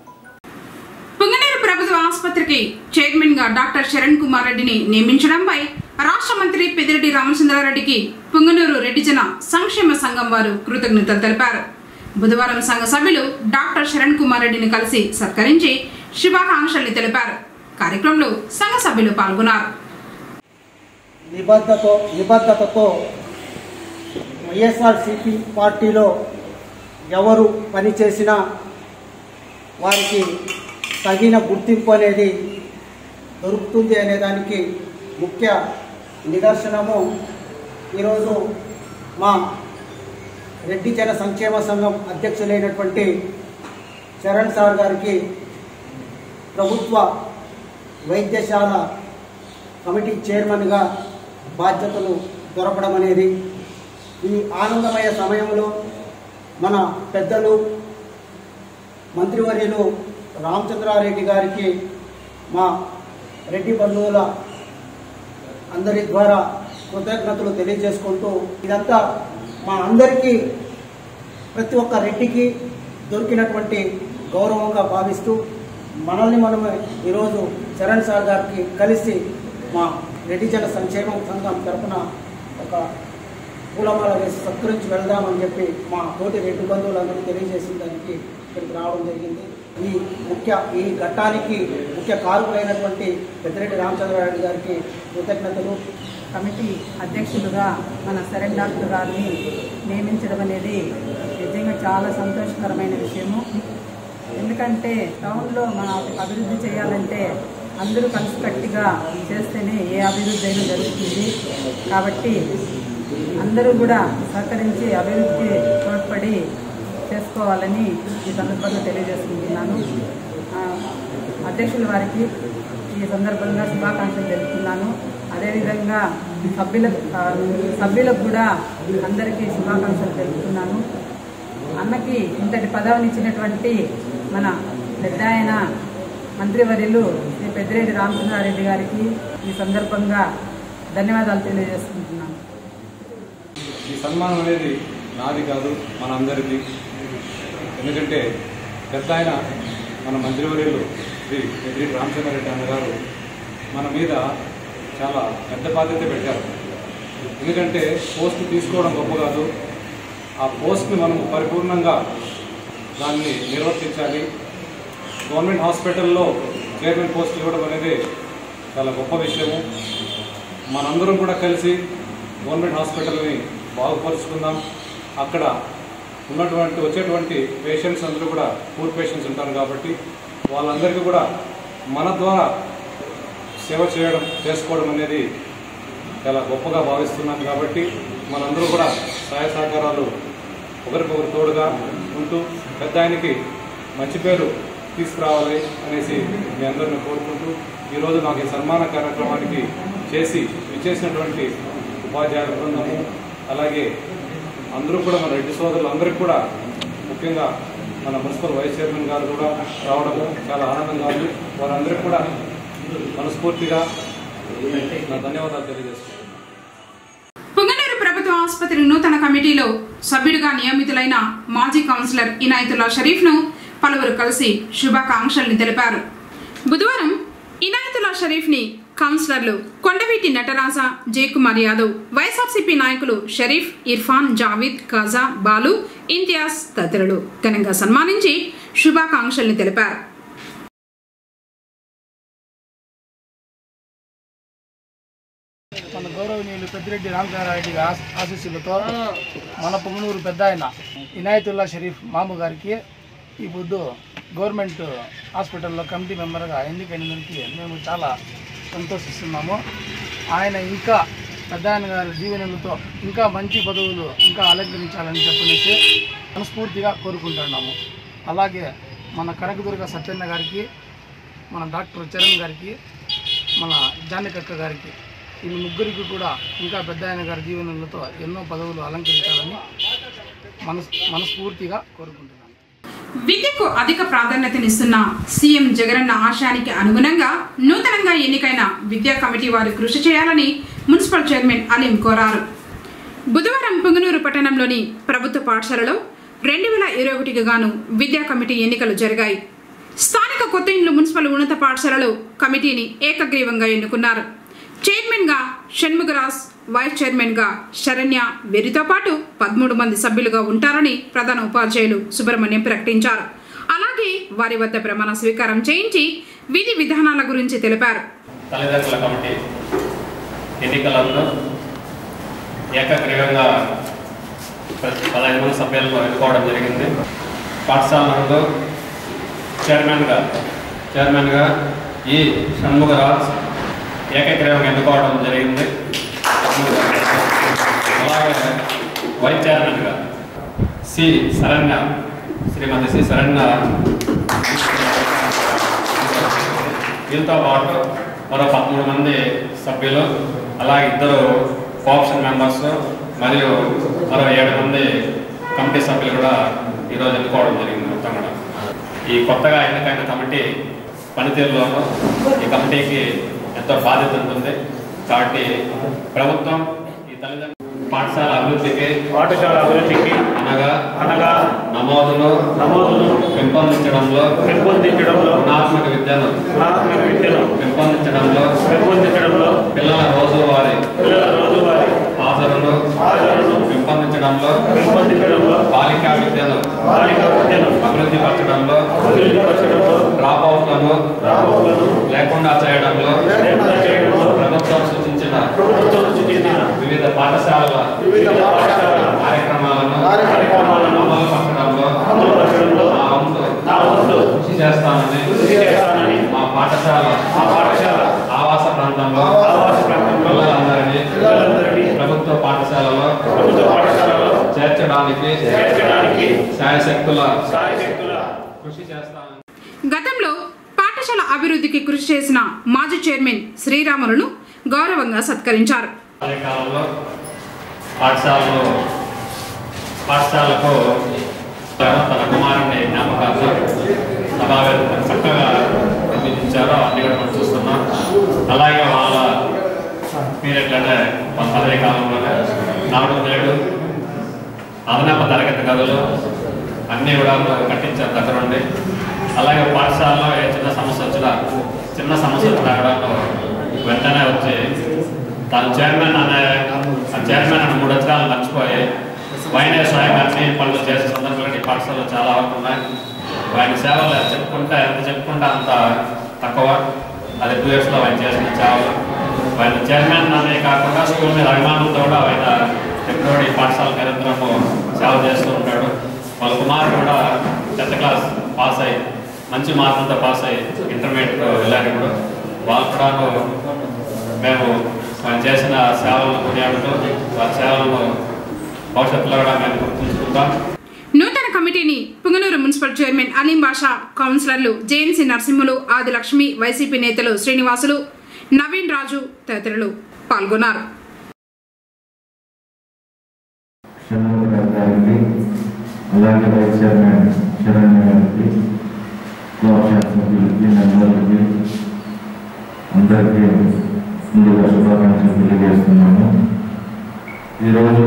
పుంగనూరు ప్రభుత్వ ఆసుపత్రికి చైర్మన్ గా డాక్టర్ శరణ్ కుమార్ రెడ్డిని నియమించడంపై రాష్ట్ర మంత్రి పెద్దిరెడ్డి రామచంద్రారెడ్డికి పుంగనూరు రెడ్డిజన సంక్షేమ సంఘం వారు కృతజ్ఞతలు తెలిపారు. బుధవారం సంఘ సభ్యులు డాక్టర్ శరణ్ కుమార్ రెడ్డిని కలిసి సత్కరించి శుభాకాంక్షలు తెలిపారు. కార్యక్రమంలో సంఘ సభ్యులు పాల్గొన్నారు. నిబద్ధతో నిబద్ధతతో వైఎస్ఆర్సీపీ పార్టీలో ఎవరు పనిచేసినా వారికి తగిన గుర్తింపు అనేది దొరుకుతుంది అనేదానికి ముఖ్య నిదర్శనము ఈరోజు మా రెడ్డి జన సంక్షేమ సంఘం అధ్యక్షులైనటువంటి చరణ్ సార్ గారికి ప్రభుత్వ వైద్యశాల కమిటీ చైర్మన్గా బాధ్యతలు దొరకడం అనేది ఈ ఆనందమయ సమయంలో మన పెద్దలు మంత్రివర్యులు రామచంద్రారెడ్డి గారికి మా రెడ్డి బంధువుల అందరి ద్వారా కృతజ్ఞతలు తెలియజేసుకుంటూ ఇదంతా మా అందరికీ ప్రతి ఒక్క రెడ్డికి దొరికినటువంటి గౌరవంగా భావిస్తూ మనల్ని మనమే ఈరోజు చరణ్ సార్ గారికి కలిసి మా రెడ్డి జన సంక్షేమ సంఘం తరఫున ఒక పూలమాల వేసి సత్కరించి వెళ్దామని చెప్పి మా తోటి రెడ్డి బంధువులందరూ తెలియజేసిన దానికి ఇక్కడికి రావడం జరిగింది. ఈ ముఖ్య ఈ ఘట్టానికి ముఖ్య కారకులైనటువంటి పెద్దిరెడ్డి రామచంద్రారెడ్డి గారికి కృతజ్ఞతలు. కమిటీ అధ్యక్షులుగా మన శరణ్ డాక్టర్ గారిని నియమించడం అనేది నిజంగా చాలా సంతోషకరమైన విషయము. ఎందుకంటే టౌన్లో మనం అభివృద్ధి చేయాలంటే అందరూ కలిసికట్టుగా చేస్తేనే ఏ అభివృద్ధి అయినా జరుగుతుంది. కాబట్టి అందరూ కూడా సహకరించి అభివృద్ధికి తోడ్పడి చేసుకోవాలని ఈ సందర్భంగా తెలియజేసుకుంటున్నాను. అధ్యక్షుల వారికి ఈ సందర్భంగా శుభాకాంక్షలు తెలుపుతున్నాను. అదేవిధంగా సభ్యుల సభ్యులకు కూడా అందరికీ శుభాకాంక్షలు తెలుపుతున్నాను. అన్నకి ఇంతటి పదవినిచ్చినటువంటి మన పెద్ద ఆయన మంత్రివర్యులు శ్రీ పెద్దిరెడ్డి రామచంద్రారెడ్డి గారికి ఈ సందర్భంగా ధన్యవాదాలు తెలియజేసుకుంటున్నాను. ఈ సన్మానం అనేది నాది కాదు, మన అందరిది. ఎందుకంటే పెద్ద ఆయన మన మంత్రివర్యులు శ్రీ పెద్దిరెడ్డి రామచంద్రారెడ్డి అన్నగారు మన మీద చాలా పెద్ద బాధ్యత పెట్టారు. ఎందుకంటే పోస్ట్ తీసుకోవడం గొప్ప కాదు, ఆ పోస్ట్ని మనము పరిపూర్ణంగా దాన్ని నిర్వర్తించాలి. గవర్నమెంట్ హాస్పిటల్లో చైర్మన్ పోస్ట్ ఇవ్వడం అనేది చాలా గొప్ప విషయము. మనందరం కూడా కలిసి గవర్నమెంట్ హాస్పిటల్ని బాగుపరుచుకుందాం. అక్కడ ఉన్నటువంటి వచ్చేటువంటి పేషెంట్స్ అందరూ కూడా పూర్ పేషెంట్స్ ఉంటారు కాబట్టి వాళ్ళందరికీ కూడా మన ద్వారా సేవ చేయడం చేసుకోవడం అనేది చాలా గొప్పగా భావిస్తున్నాను. కాబట్టి మనందరూ కూడా సహాయ సహకారాలు ఒకరికొకరు తోడుగా ఉంటూ పెద్ద ఆయనకి మంచి పేరు తీసుకురావాలి అనేసి మీ అందరిని కోరుకుంటూ ఈరోజు నాకు ఈ సన్మాన కార్యక్రమానికి చేసి విచ్చేసినటువంటి ఉపాధ్యాయుల బృందము అలాగే అందరూ కూడా మన రెడ్డి సోదరులు అందరికీ కూడా ముఖ్యంగా మన మున్సిపల్ వైస్ చైర్మన్ గారు కూడా రావడము చాలా ఆనందంగా ఉంది. వారందరికీ కూడా మనస్ఫూర్తిగా నా ధన్యవాదాలు తెలియజేస్తున్నాను. పుంగనూరు ప్రభుత్వ ఆసుపత్రి నూతన కమిటీలో సభ్యుడిగా నియమితులైన మాజీ కౌన్సిలర్ ఇనాయతుల్లా షరీఫ్ ను పలువురు కలిసి శుభాకాంక్షల్ని తెలిపారు. బుధవారం ఇనాయతుల్లా షరీఫ్ ని కౌన్సిలర్లు కొండవీటి నటరాజ, జయకుమార్ యాదవ్, వైఎస్ఆర్సీపీ నాయకులు షరీఫ్, ఇర్ఫాన్, జావీద్, ఖాజా, బాలు, ఇంతియాజ్ తదితరులు ఘనంగా సన్మానించి శుభాకాంక్షల్ని తెలిపారు. మన గౌరవనీయులు పెద్దిరెడ్డి రామచంద్రారెడ్డి ఆశీస్సులతో మన పొంగనూరు పెద్ద ఆయన ఇనాయతుల్లా షరీఫ్ మాము గారికి ఈ పొద్దు గవర్నమెంట్ హాస్పిటల్లో కమిటీ మెంబర్గా ఎన్నికైనందుకు మేము చాలా సంతోషిస్తున్నాము. ఆయన ఇంకా పెద్ద ఆయన గారి దీవెనలతో ఇంకా మంచి పదవులు ఇంకా అలంకరించాలని చెప్పనేసి మనస్ఫూర్తిగా కోరుకుంటున్నాము. అలాగే మన కనకదుర్గ సత్యన్న గారికి, మన డాక్టర్ చరణ్ గారికి, మన జానకక్క గారికి ఈ ముగ్గురికి కూడా ఇంకా పెద్ద ఆయన గారి దీవెనలతో ఎన్నో పదవులు అలంకరించాలని మనస్ మనస్ఫూర్తిగా కోరుకుంటున్నాను. విద్యకు అధిక ప్రాధాన్యతనిస్తున్న సీఎం జగనన్న ఆశయానికి అనుగుణంగా నూతనంగా ఎన్నికైన విద్యా కమిటీ వారు కృషి చేయాలని మున్సిపల్ చైర్మన్ అలీం కోరారు. బుధవారం పుంగనూరు పట్టణంలోని ప్రభుత్వ పాఠశాలలో రెండు వేల ఇరవై ఒకటికి గాను విద్యా కమిటీ ఎన్నికలు జరిగాయి. స్థానిక కొత్త ఇండ్లు మున్సిపల్ ఉన్నత పాఠశాలలో కమిటీని ఏకగ్రీవంగా ఎన్నుకున్నారు. చైర్మన్ గా షణ్ముగరాజ్, వైస్ చైర్మన్ గా శరణ్య వీరితో పాటు పదమూడు మంది సభ్యులుగా ఉంటారని ప్రధాన ఉపాధ్యాయులు సుబ్రహ్మణ్యం ప్రకటించారు. అలాగే వారి వద్ద ప్రమాణ స్వీకారం చేయించి విధి విధానాల గురించి తెలిపారు. తల్లిదండ్రుల కమిటీ ఎన్నికలలో ఏకగ్రీవంగా పదహైదు మంది సభ్యులను ఎన్నుకోవడం జరిగింది. పాఠశాలలో చైర్మన్గా చైర్మన్గా ఈ షణ్ముగరాజ్ ఏకగ్రీవంగా ఎన్నుకోవడం జరిగింది. అలాగే వైస్ చైర్మన్గా సి శరణ్య శ్రీమతి సి శరణ్య వీళ్ళతో పాటు మరో పదమూడు మంది సభ్యులు, అలాగే ఇద్దరు కోఆప్షన్ మెంబర్స్ మరియు మరో ఏడు మంది కమిటీ సభ్యులు కూడా ఈరోజు ఎన్నుకోవడం జరిగింది. మొత్తం కూడా ఈ కొత్తగా ఎన్నికైన కమిటీ పనితీరులోనూ ఈ కమిటీకి ఎంతో బాధ్యత ఉంటుంది. కాబట్టి ప్రభుత్వం ఈ తల్లిదండ్రులు పాఠశాల అభివృద్ధికి పాఠశాల అభివృద్ధికి అనగా అనగా నమోదులు నమోదులు పెంపొందించడంలో పెంపొందించడంలో గుణాత్మక విద్యను గుణాత్మక విద్యను పెంపొందించడంలో పెంపొందించడంలో పిల్లల రోజువారీ పిల్లల రోజువారీ హాజరును హాజరును పెంపొందించడంలో పెంపొందించడంలో బాలికా విద్యను బాలికా విద్యను అభివృద్ధి పరచడంలో అభివృద్ధి పరచడంలో డ్రాప్ అవుట్లను డ్రాప్ అవుట్లను లేకుండా చేయడంలో లేకుండా చేయడంలో ప్రభుత్వం సూచించిన ప్రభుత్వం సూచించిన వివిధ పాఠశాలల వివిధ పాఠశాలల కార్యక్రమాలను కార్యక్రమాలను అమలు పరచడంలో అమలు పరచడంలో నా వంతు నా వంతు కృషి చేస్తానని కృషి చేస్తానని మా పాఠశాల మా పాఠశాల ఆవాస ప్రాంతంలో ఆవాస ప్రాంతంలో పిల్లలందరినీ పిల్లలందరినీ ప్రభుత్వ పాఠశాలలో ప్రభుత్వ పాఠశాలలో చేర్చడానికి చేర్చడానికి శాయశక్తుల శాయశక్తుల కృషి చేస్తానని. గతంలో పాఠశాల అభివృద్ధికి కృషి చేసిన మాజీ చైర్మన్ శ్రీరాములను గౌరవంగా సత్కరించారు. కాలంలో పాఠశాలలో పాఠశాలకు తన కుమారుని జ్ఞాపకాలు సభావేదిక చక్కగా నిర్మించారో అన్ని కూడా మనం చూస్తున్నాం. అలాగే వాళ్ళ పీరియడ్లోనే వాళ్ళ పదవీ కాలంలోనే నాడు నేడు అదనపు తరగతి గదులు అన్నీ కూడా కట్టించారు దగ్గరుండి. అలాగే పాఠశాలలో ఏ చిన్న సమస్య వచ్చినా చిన్న సమస్య వచ్చినా కూడా వెంటనే వచ్చి తను చైర్మన్ అనే చైర్మన్ అనే మూడు అక్షరాలు మర్చిపోయి వైనే స్వయంగా అన్ని పనులు చేసే సందర్భంగా ఈ పాఠశాలలో చాలా వరకు ఉన్నాయి. ఆయన సేవలు చెప్పుకుంటే ఎంత చెప్పుకుంటే అంత తక్కువ. అది టూ ఇయర్స్లో ఆయన చేసిన సేవలు. ఆయన చైర్మన్ అనే కాకుండా స్కూల్ మీద అభిమానంతో కూడా ఆయన ఎప్పుడో ఈ పాఠశాల నిరంతరము సేవ చేస్తూ ఉంటాడు. వాళ్ళ కుమారుడు కూడా టెన్త్ క్లాస్ పాస్ అయ్యి మంచి మార్కులతో పాస్ అయ్యి ఇంటర్మీడియట్ వెళ్ళేటప్పుడు వాళ్ళు కూడా మేము మనం చేసిన సేవలను కొనియాడుతూ ఆ సేవలను భవిష్యత్తులో కూడా మేము గుర్తుంచుకుంటాం. నూతన కమిటీని పుంగనూరు మున్సిపల్ చైర్మన్ అలీం బాషా, కౌన్సిలర్లు జేఎన్సీ నరసింహులు, ఆది లక్ష్మి, వైసీపీ నేతలు శ్రీనివాసులు, నవీన్ రాజు తదితరులు పాల్గొన్నారు. అలాగే వైస్ చైర్మన్ శరణ్య గారికి, బ్లాక్ శాసనసభ్యులకి, మెంబర్లకి అందరికీ ముందుగా శుభాకాంక్షలు తెలియజేస్తున్నాను. ఈరోజు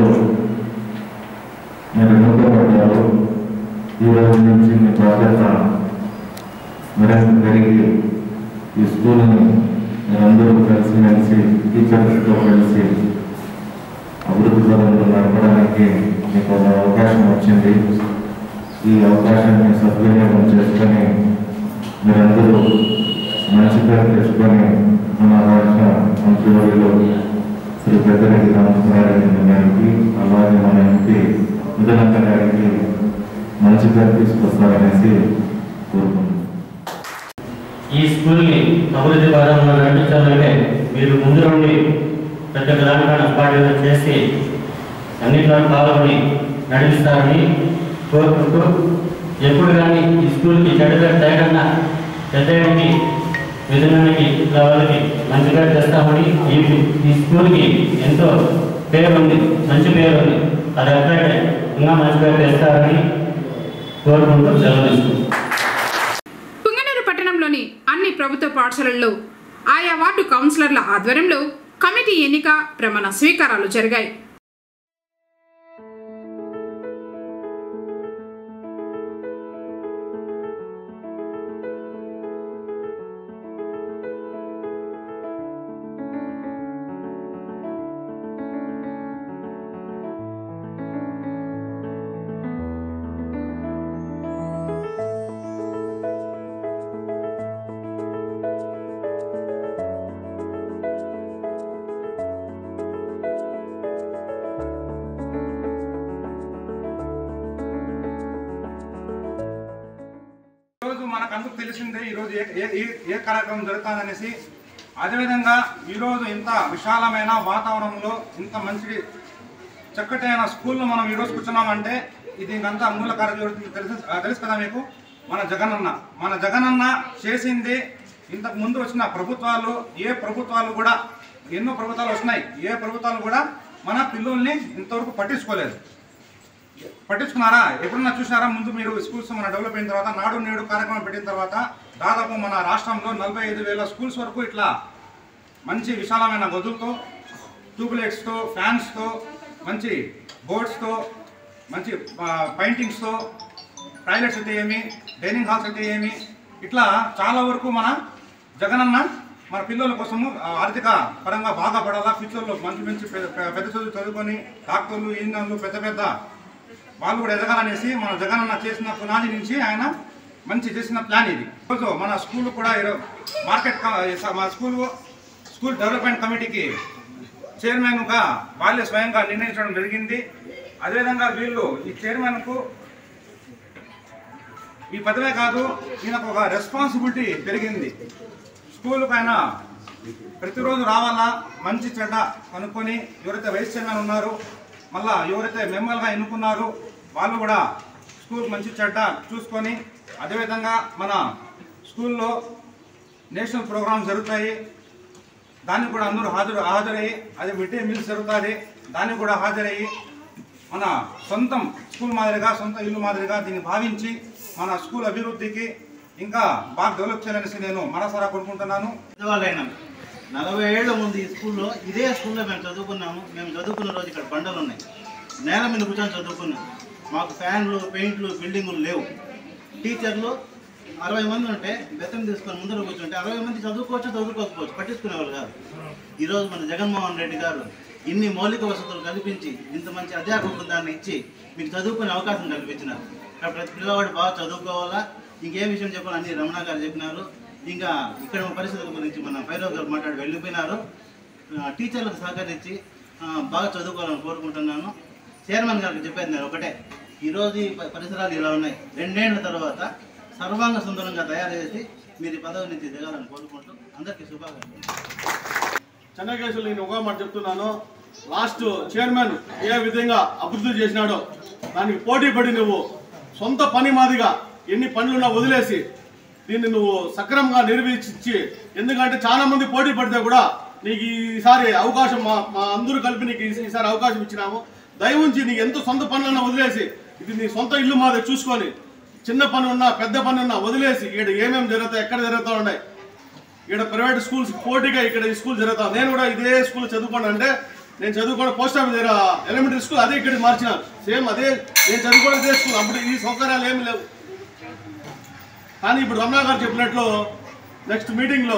మీరు ఎన్నుకోబడ్డారు. ఈరోజు నుంచి మీ బాధ్యత మరింత పెరిగి ఈ స్కూల్ని మీరందరూ కలిసిమెలిసి టీచర్స్తో కలిసి అభివృద్ధి పదంలో నడపడానికి మీకు ఒక అవకాశం వచ్చింది. ఈ అవకాశాన్ని సద్వినియోగం చేసుకొని మీరందరూ మంచి పేరు తెచ్చుకొని మన రాష్ట్ర మంత్రివర్యులు శ్రీ పెద్దిరెడ్డి రామచంద్రారెడ్డి గారికి, అలాగే మన ఎంపీ మిథునన్న గారికి మంచి పేరు తీసుకొస్తారనేసి కోరుకుంటున్నాను. ఈ స్కూల్ని అభివృద్ధి పదంలో నడిపించాలంటే మీరు ముందు నుండి పెద్ద ప్రధాన పాఠాలు చేసి అన్నింటిలో పాల్గొని నడిపిస్తారని కోరుకుంటూ, ఎప్పుడు కానీ ఈ స్కూల్కి చెడుగా తేకుండా పెద్దకి విధులకి వాళ్ళకి మంచిగా చేస్తామని ఈ ఈ స్కూల్కి ఎంతో పేరు ఉంది, మంచి పేరు ఉంది. అది ఎక్కడైతే ఇంకా మంచి పేరు తెస్తారని కోరుకుంటూ సెలవు. పుంగనూరు పట్టణంలోని అన్ని ప్రభుత్వ పాఠశాలల్లో ఆయా వార్డు కౌన్సిలర్ల ఆధ్వర్యంలో కమిటీ ఎన్నిక, ప్రమాణ స్వీకారాలు జరిగాయి. మనకందుకు తెలిసిందే ఈరోజు ఏ ఏ కార్యక్రమం జరుగుతుందనేసి. అదేవిధంగా ఈరోజు ఇంత విశాలమైన వాతావరణంలో ఇంత మంచి చక్కటి అయిన స్కూల్లో మనం ఈరోజు కూర్చున్నామంటే ఇది ఇంకంతా మూల కార్యక్రమం తెలుసు తెలుసు కదా మీకు. మన జగనన్న మన జగనన్న చేసింది ఇంతకు ముందు వచ్చిన ప్రభుత్వాలు, ఏ ప్రభుత్వాలు కూడా, ఎన్నో ప్రభుత్వాలు వచ్చినాయి, ఏ ప్రభుత్వాలు కూడా మన పిల్లల్ని ఇంతవరకు పట్టించుకోలేదు. పట్టించుకున్నారా? ఎప్పుడన్నా చూసినారా? ముందు మీరు స్కూల్స్ మన డెవలప్ అయిన తర్వాత, నాడు నేడు కార్యక్రమం పెట్టిన తర్వాత దాదాపు మన రాష్ట్రంలో నలభై ఐదు వేల స్కూల్స్ వరకు ఇట్లా మంచి విశాలమైన గదులతో, ట్యూబ్లైట్స్తో, ఫ్యాన్స్తో, మంచి బోర్డ్స్తో, మంచి పెయింటింగ్స్తో, టాయిలెట్స్ అయితే ఏమి, డైనింగ్ హాల్స్ అయితే ఏమి, ఇట్లా చాలా వరకు మన జగనన్న మన పిల్లల కోసము ఆర్థిక పరంగా బాగా పడాలా, ఫ్యూచర్లో మంచి మంచి పెద్ద చదువు చదువుకొని డాక్టర్లు, ఇంజనీర్లు, పెద్ద పెద్ద వాళ్ళు కూడా ఎదగాలనేసి మన జగనన్న చేసిన పునాది నుంచి ఆయన మంచి చేసిన ప్లాన్ ఇది. ఈరోజు మన స్కూల్ కూడా మార్కెట్ మా స్కూల్ స్కూల్ డెవలప్మెంట్ కమిటీకి చైర్మన్గా వాళ్ళే స్వయంగా నిర్ణయించడం జరిగింది. అదేవిధంగా వీళ్ళు ఈ చైర్మన్కు ఈ పదవే కాదు, ఈయనకు ఒక రెస్పాన్సిబిలిటీ పెరిగింది. స్కూల్ పైన ప్రతిరోజు రావాలా, మంచి చెడ్డ కనుక్కొని ఎవరైతే వైస్ చైర్మన్ ఉన్నారో, మళ్ళా ఎవరైతే మెంబర్గా ఎన్నుకున్నారో వాళ్ళు కూడా స్కూల్ మంచి చెడ్డ చూసుకొని, అదేవిధంగా మన స్కూల్లో నేషనల్ ప్రోగ్రామ్స్ జరుగుతాయి, దానికి కూడా అందరూ హాజరు హాజరయ్యి, అదే మిడ్ డే మీల్స్ జరుగుతుంది, దానికి కూడా హాజరయ్యి మన సొంతం స్కూల్ మాదిరిగా, సొంత ఇల్లు మాదిరిగా దీన్ని భావించి మన స్కూల్ అభివృద్ధికి ఇంకా బాగా డెవలప్ చేయాలనేసి నేను మనసారా కోరుకుంటున్నాను. నలభై ఏళ్ల ముందు ఈ స్కూల్లో, ఇదే స్కూల్లో మేము చదువుకున్నాము. మేము చదువుకున్న రోజు ఇక్కడ బండలు ఉన్నాయి, నేల మీద కూర్చొని చదువుకున్నాం. మాకు ఫ్యాన్లు, పెయింట్లు, బిల్డింగులు లేవు. టీచర్లు అరవై మంది ఉంటే బెత్తం తీసుకొని ముందర కూర్చుంటే అరవై మంది చదువుకోవచ్చు, చదువుకోకపోవచ్చు, పట్టించుకునేవాళ్ళు కాదు. ఈరోజు మన జగన్మోహన్ రెడ్డి గారు ఇన్ని మౌలిక వసతులు కల్పించి, ఇంత మంచి అధ్యాపక బృందాన్ని ఇచ్చి మీకు చదువుకునే అవకాశం కల్పించినారు. ప్రతి పిల్లవాడు బాగా చదువుకోవాలా. ఇంకేం విషయం చెప్పాలి అన్ని రమణ గారు చెప్పినారు. ఇంకా ఇక్కడ పరిస్థితుల గురించి మన ఫైరోజ్ గారు మాట్లాడి వెళ్ళిపోయినారు. టీచర్లకు సహకరించి బాగా చదువుకోవాలని కోరుకుంటున్నాను. చైర్మన్ గారికి చెప్పేది నేను ఒకటే, ఈరోజు ఈ పరిసరాలు ఇలా ఉన్నాయి. రెండేళ్ల తర్వాత సర్వాంగ సుందరంగా తయారు చేసి మీరు పదవి నుంచి దిగాలని కోరుకుంటూ అందరికీ శుభాకాంక్షలు. చెన్నకేశ్వరులు నేను ఒక మాట చెప్తున్నాను. లాస్ట్ చైర్మన్ ఏ విధంగా అభివృద్ధి చేసినాడో దానికి పోటీ పడి నువ్వు సొంత పని మాదిగా ఎన్ని పనులున్నా వదిలేసి దీన్ని నువ్వు సక్రమంగా నిర్వహించి, ఎందుకంటే చాలా మంది పోటీ పడితే కూడా నీకు ఈసారి అవకాశం మా మా అందరూ కలిపి నీకు ఈసారి అవకాశం ఇచ్చినాము. దయవుంచి నీకు ఎంత సొంత పనులన్నా వదిలేసి ఇది నీ సొంత ఇల్లు మాది చూసుకొని చిన్న పని ఉన్నా పెద్ద పని ఉన్నా వదిలేసి ఇక్కడ ఏమేమి జరుగుతాయి, ఎక్కడ జరుగుతూ ఉన్నాయి, ఇక్కడ ప్రైవేట్ స్కూల్స్ పోటీగా ఇక్కడ ఈ స్కూల్ జరుగుతాం. నేను కూడా ఇదే స్కూల్ చదువుకోండి అంటే నేను చదువుకోవడం పోస్ట్ ఆఫీస్ దగ్గర ఎలిమెంటరీ స్కూల్ అదే ఇక్కడికి మార్చినాను. సేమ్ అదే నేను చదువుకోవడం ఇదే స్కూల్. అప్పుడు ఈ సౌకర్యాలు ఏమి లేవు. కానీ ఇప్పుడు రమణ గారు చెప్పినట్లు నెక్స్ట్ మీటింగ్లో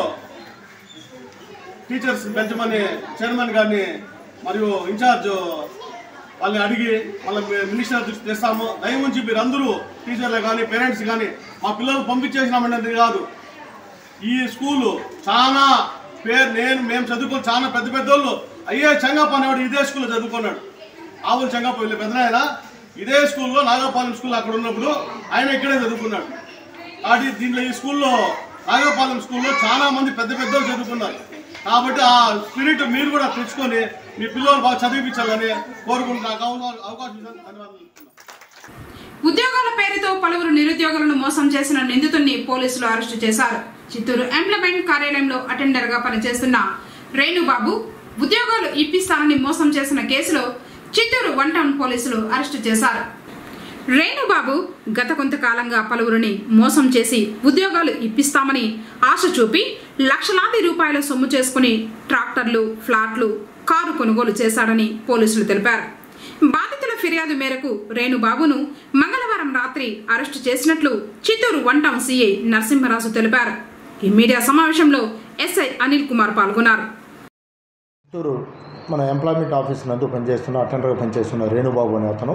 టీచర్స్ పెంచమని చైర్మన్ గారిని మరియు ఇన్ఛార్జ్ వాళ్ళని అడిగి వాళ్ళ మినిస్టర్ దృష్టి తెస్తాము. దయవుంచి మీరు అందరూ టీచర్లు కానీ పేరెంట్స్ కానీ మా పిల్లలు పంపించేసినామనేది కాదు. ఈ స్కూలు చాలా పేరు నేను మేము చదువుకొని చాలా పెద్ద పెద్దోళ్ళు అయ్యే చెంగప్ప అనేవాడు ఇదే స్కూల్లో చదువుకున్నాడు. ఆవులు చెంగప్ప వీళ్ళు పెద్దనాయన ఇదే స్కూల్లో నాగపాలెం స్కూల్ అక్కడ ఉన్నప్పుడు ఆయన ఇక్కడే చదువుకున్నాడు. కాబట్టి దీంట్లో ఈ స్కూల్లో నాగపాలెం స్కూల్లో చాలా మంది పెద్ద పెద్దోళ్ళు చదువుకున్నారు. కాబట్టి ఆ స్పిరిట్ మీరు కూడా తెచ్చుకొని మీ పిల్లలు బాగా చదివించాలని కోరుకుంటున్నా. అవకాశం ధన్యవాదాలు. ఉద్యోగాల పేరుతో పలువురు నిరుద్యోగులను మోసం చేసిన నిందితుడిని పోలీసులు అరెస్టు చేశారు. చిత్తూరు ఎంప్లాయ్మెంట్ కార్యాలయంలో అటెండర్ గా పనిచేస్తున్న రేణుబాబు ఉద్యోగాలు ఇప్పిస్తానని మోసం చేసిన కేసులో చిత్తూరు వన్ టౌన్ పోలీసులు అరెస్టు చేశారు. రేణుబాబు గత కొంతకాలంగా పలువురిని మోసం చేసి ఉద్యోగాలు ఇప్పిస్తామని ఆశ చూపి లక్షలాది రూపాయల సొమ్ము చేసుకుని ట్రాక్టర్లు, ఫ్లాట్లు, కారు కొనుగోలు చేశాడని పోలీసులు తెలిపారు. బాధితుల ఫిర్యాదు మేరకు రేణుబాబును మంగళవారం రాత్రి అరెస్టు చేసినట్లు Chittoor one town CI Narasimharaju తెలిపారు. ఈ మీడియా సమావేశంలో ఎస్ఐ అనిల్ కుమార్ పాల్గొన్నారు. చిత్తూరు మన ఎంప్లాయ్మెంట్ ఆఫీస్ నందు పనిచేస్తున్న అటెండర్గా పనిచేస్తున్న రేణుబాబు అనే అతను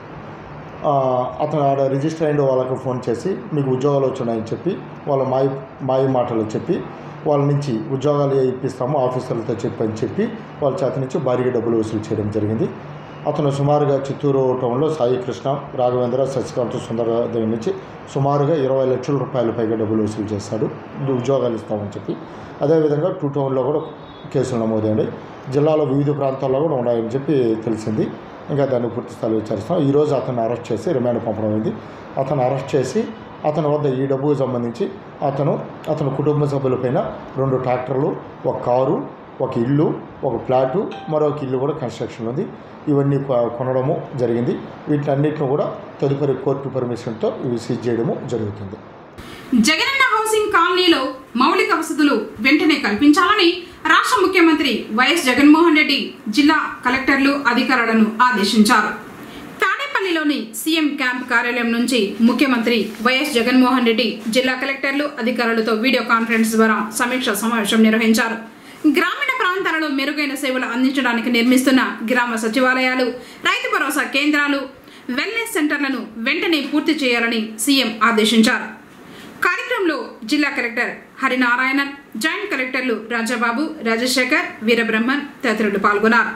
అతను ఆడ రిజిస్టర్ అయిన వాళ్ళకి ఫోన్ చేసి మీకు ఉద్యోగాలు వచ్చున్నాయని చెప్పి వాళ్ళ మాయ మాయ మాటలు చెప్పి వాళ్ళ నుంచి ఉద్యోగాలు ఇప్పిస్తాము ఆఫీసర్లతో చెప్పి అని చెప్పి వాళ్ళ చేత నుంచి భారీగా డబ్బులు వసూలు చేయడం జరిగింది. అతను సుమారుగా చిత్తూరు టౌన్లో సాయి కృష్ణ, రాఘవేంద్ర, శశికాంత్, సుందర దగ్గర నుంచి సుమారుగా ఇరవై లక్షల రూపాయల పైగా డబ్బులు వసూలు చేస్తాడు ఉద్యోగాలు ఇస్తామని చెప్పి. అదేవిధంగా టూ టౌన్లో కూడా కేసులు నమోదైంది. జిల్లాలో వివిధ ప్రాంతాల్లో కూడా ఉన్నాయని చెప్పి తెలిసింది. ఇంకా దాన్ని పూర్తి స్థాయిలో విచారిస్తాం. ఈరోజు అతను అరెస్ట్ చేసి రిమాండ్ పంపడం అయింది. అతను అరెస్ట్ చేసి అతని వద్ద ఈ డబ్బుకు సంబంధించి అతను అతని కుటుంబ సభ్యులపైన రెండు ట్రాక్టర్లు, ఒక కారు, ఒక ఇల్లు, ఒక ఫ్లాటు, మరొక ఇల్లు కూడా కన్స్ట్రక్షన్ ఉంది. ఇవన్నీ కొనడము జరిగింది. వీటన్నిటిని కూడా తదుపరి కోర్టు పర్మిషన్తో ఇవి సీజ్ చేయడము జరుగుతుంది. జగనన్న హౌసింగ్ కాలనీలో మౌలిక వసతులు వెంటనే కల్పించాలని రాష్ట్ర ముఖ్యమంత్రి వైఎస్ జగన్మోహన్ రెడ్డి జిల్లా కలెక్టర్లు, అధికారులను ఆదేశించారు. తాడేపల్లిలోని సీఎం క్యాంప్ కార్యాలయం నుంచి ముఖ్యమంత్రి వైఎస్ జగన్మోహన్ రెడ్డి జిల్లా కలెక్టర్లు, అధికారులతో వీడియో కాన్ఫరెన్స్ ద్వారా సమీక్ష సమావేశం నిర్వహించారు. గ్రామీణ ప్రాంతాలలో మెరుగైన సేవలు అందించడానికి నిర్మిస్తున్న గ్రామ సచివాలయాలు, రైతు భరోసా కేంద్రాలు, వెల్నెస్ సెంటర్లను వెంటనే పూర్తి చేయాలని సీఎం ఆదేశించారు. కార్యక్రమంలో జిల్లా కలెక్టర్ హరినారాయణన్, జాయింట్ కలెక్టర్లు రాజాబాబు, రాజశేఖర్, వీరబ్రహ్మన్ తదితరులు పాల్గొన్నారు.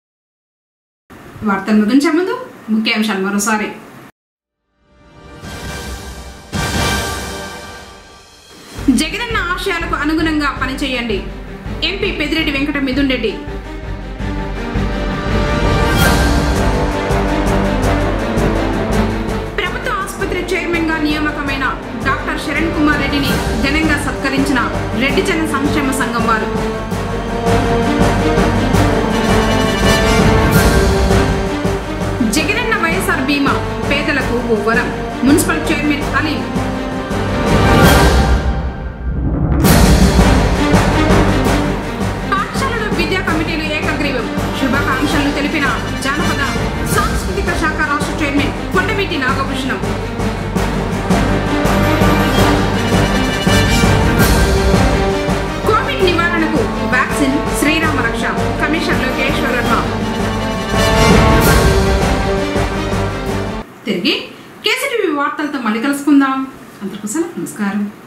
వార్తలు ముగించే ముందు ముఖ్యాంశాలు మరోసారి. జగనన్న ఆశయాలకు అనుగుణంగా పనిచేయండి. ఎంపీ పెద్దిరెడ్డి వెంకట మిథున్ రెడ్డి. ప్రభుత్వ ఆసుపత్రి చైర్మన్ గా నియామకమైన డాక్టర్ శరణ్ కుమార్ రెడ్డిని ఘనంగా సత్కరించిన రెడ్డి జన సంక్షేమ సంఘం వారు. జగనన్న వైఎస్ఆర్ బీమా పేదలకు ఓ వరం. Municipal chairman Ali. పాఠశాలలో విద్యా కమిటీలు ఏకగ్రీవం. శుభాకాంక్షలు తెలిపిన జానపద సాంస్కృతిక శాఖ రాష్ట్ర చైర్మన్ కొండవీటి నాగభూషణం. కోవిడ్ నివారణకు వ్యాక్సిన్ శ్రీరామ రక్ష. కమిషనర్ లోకేశ్వర్ వర్మ. తిరిగి కేసీటీవీ వార్తలతో మళ్ళీ కలుసుకుందాం. అందరికీ నమస్కారం.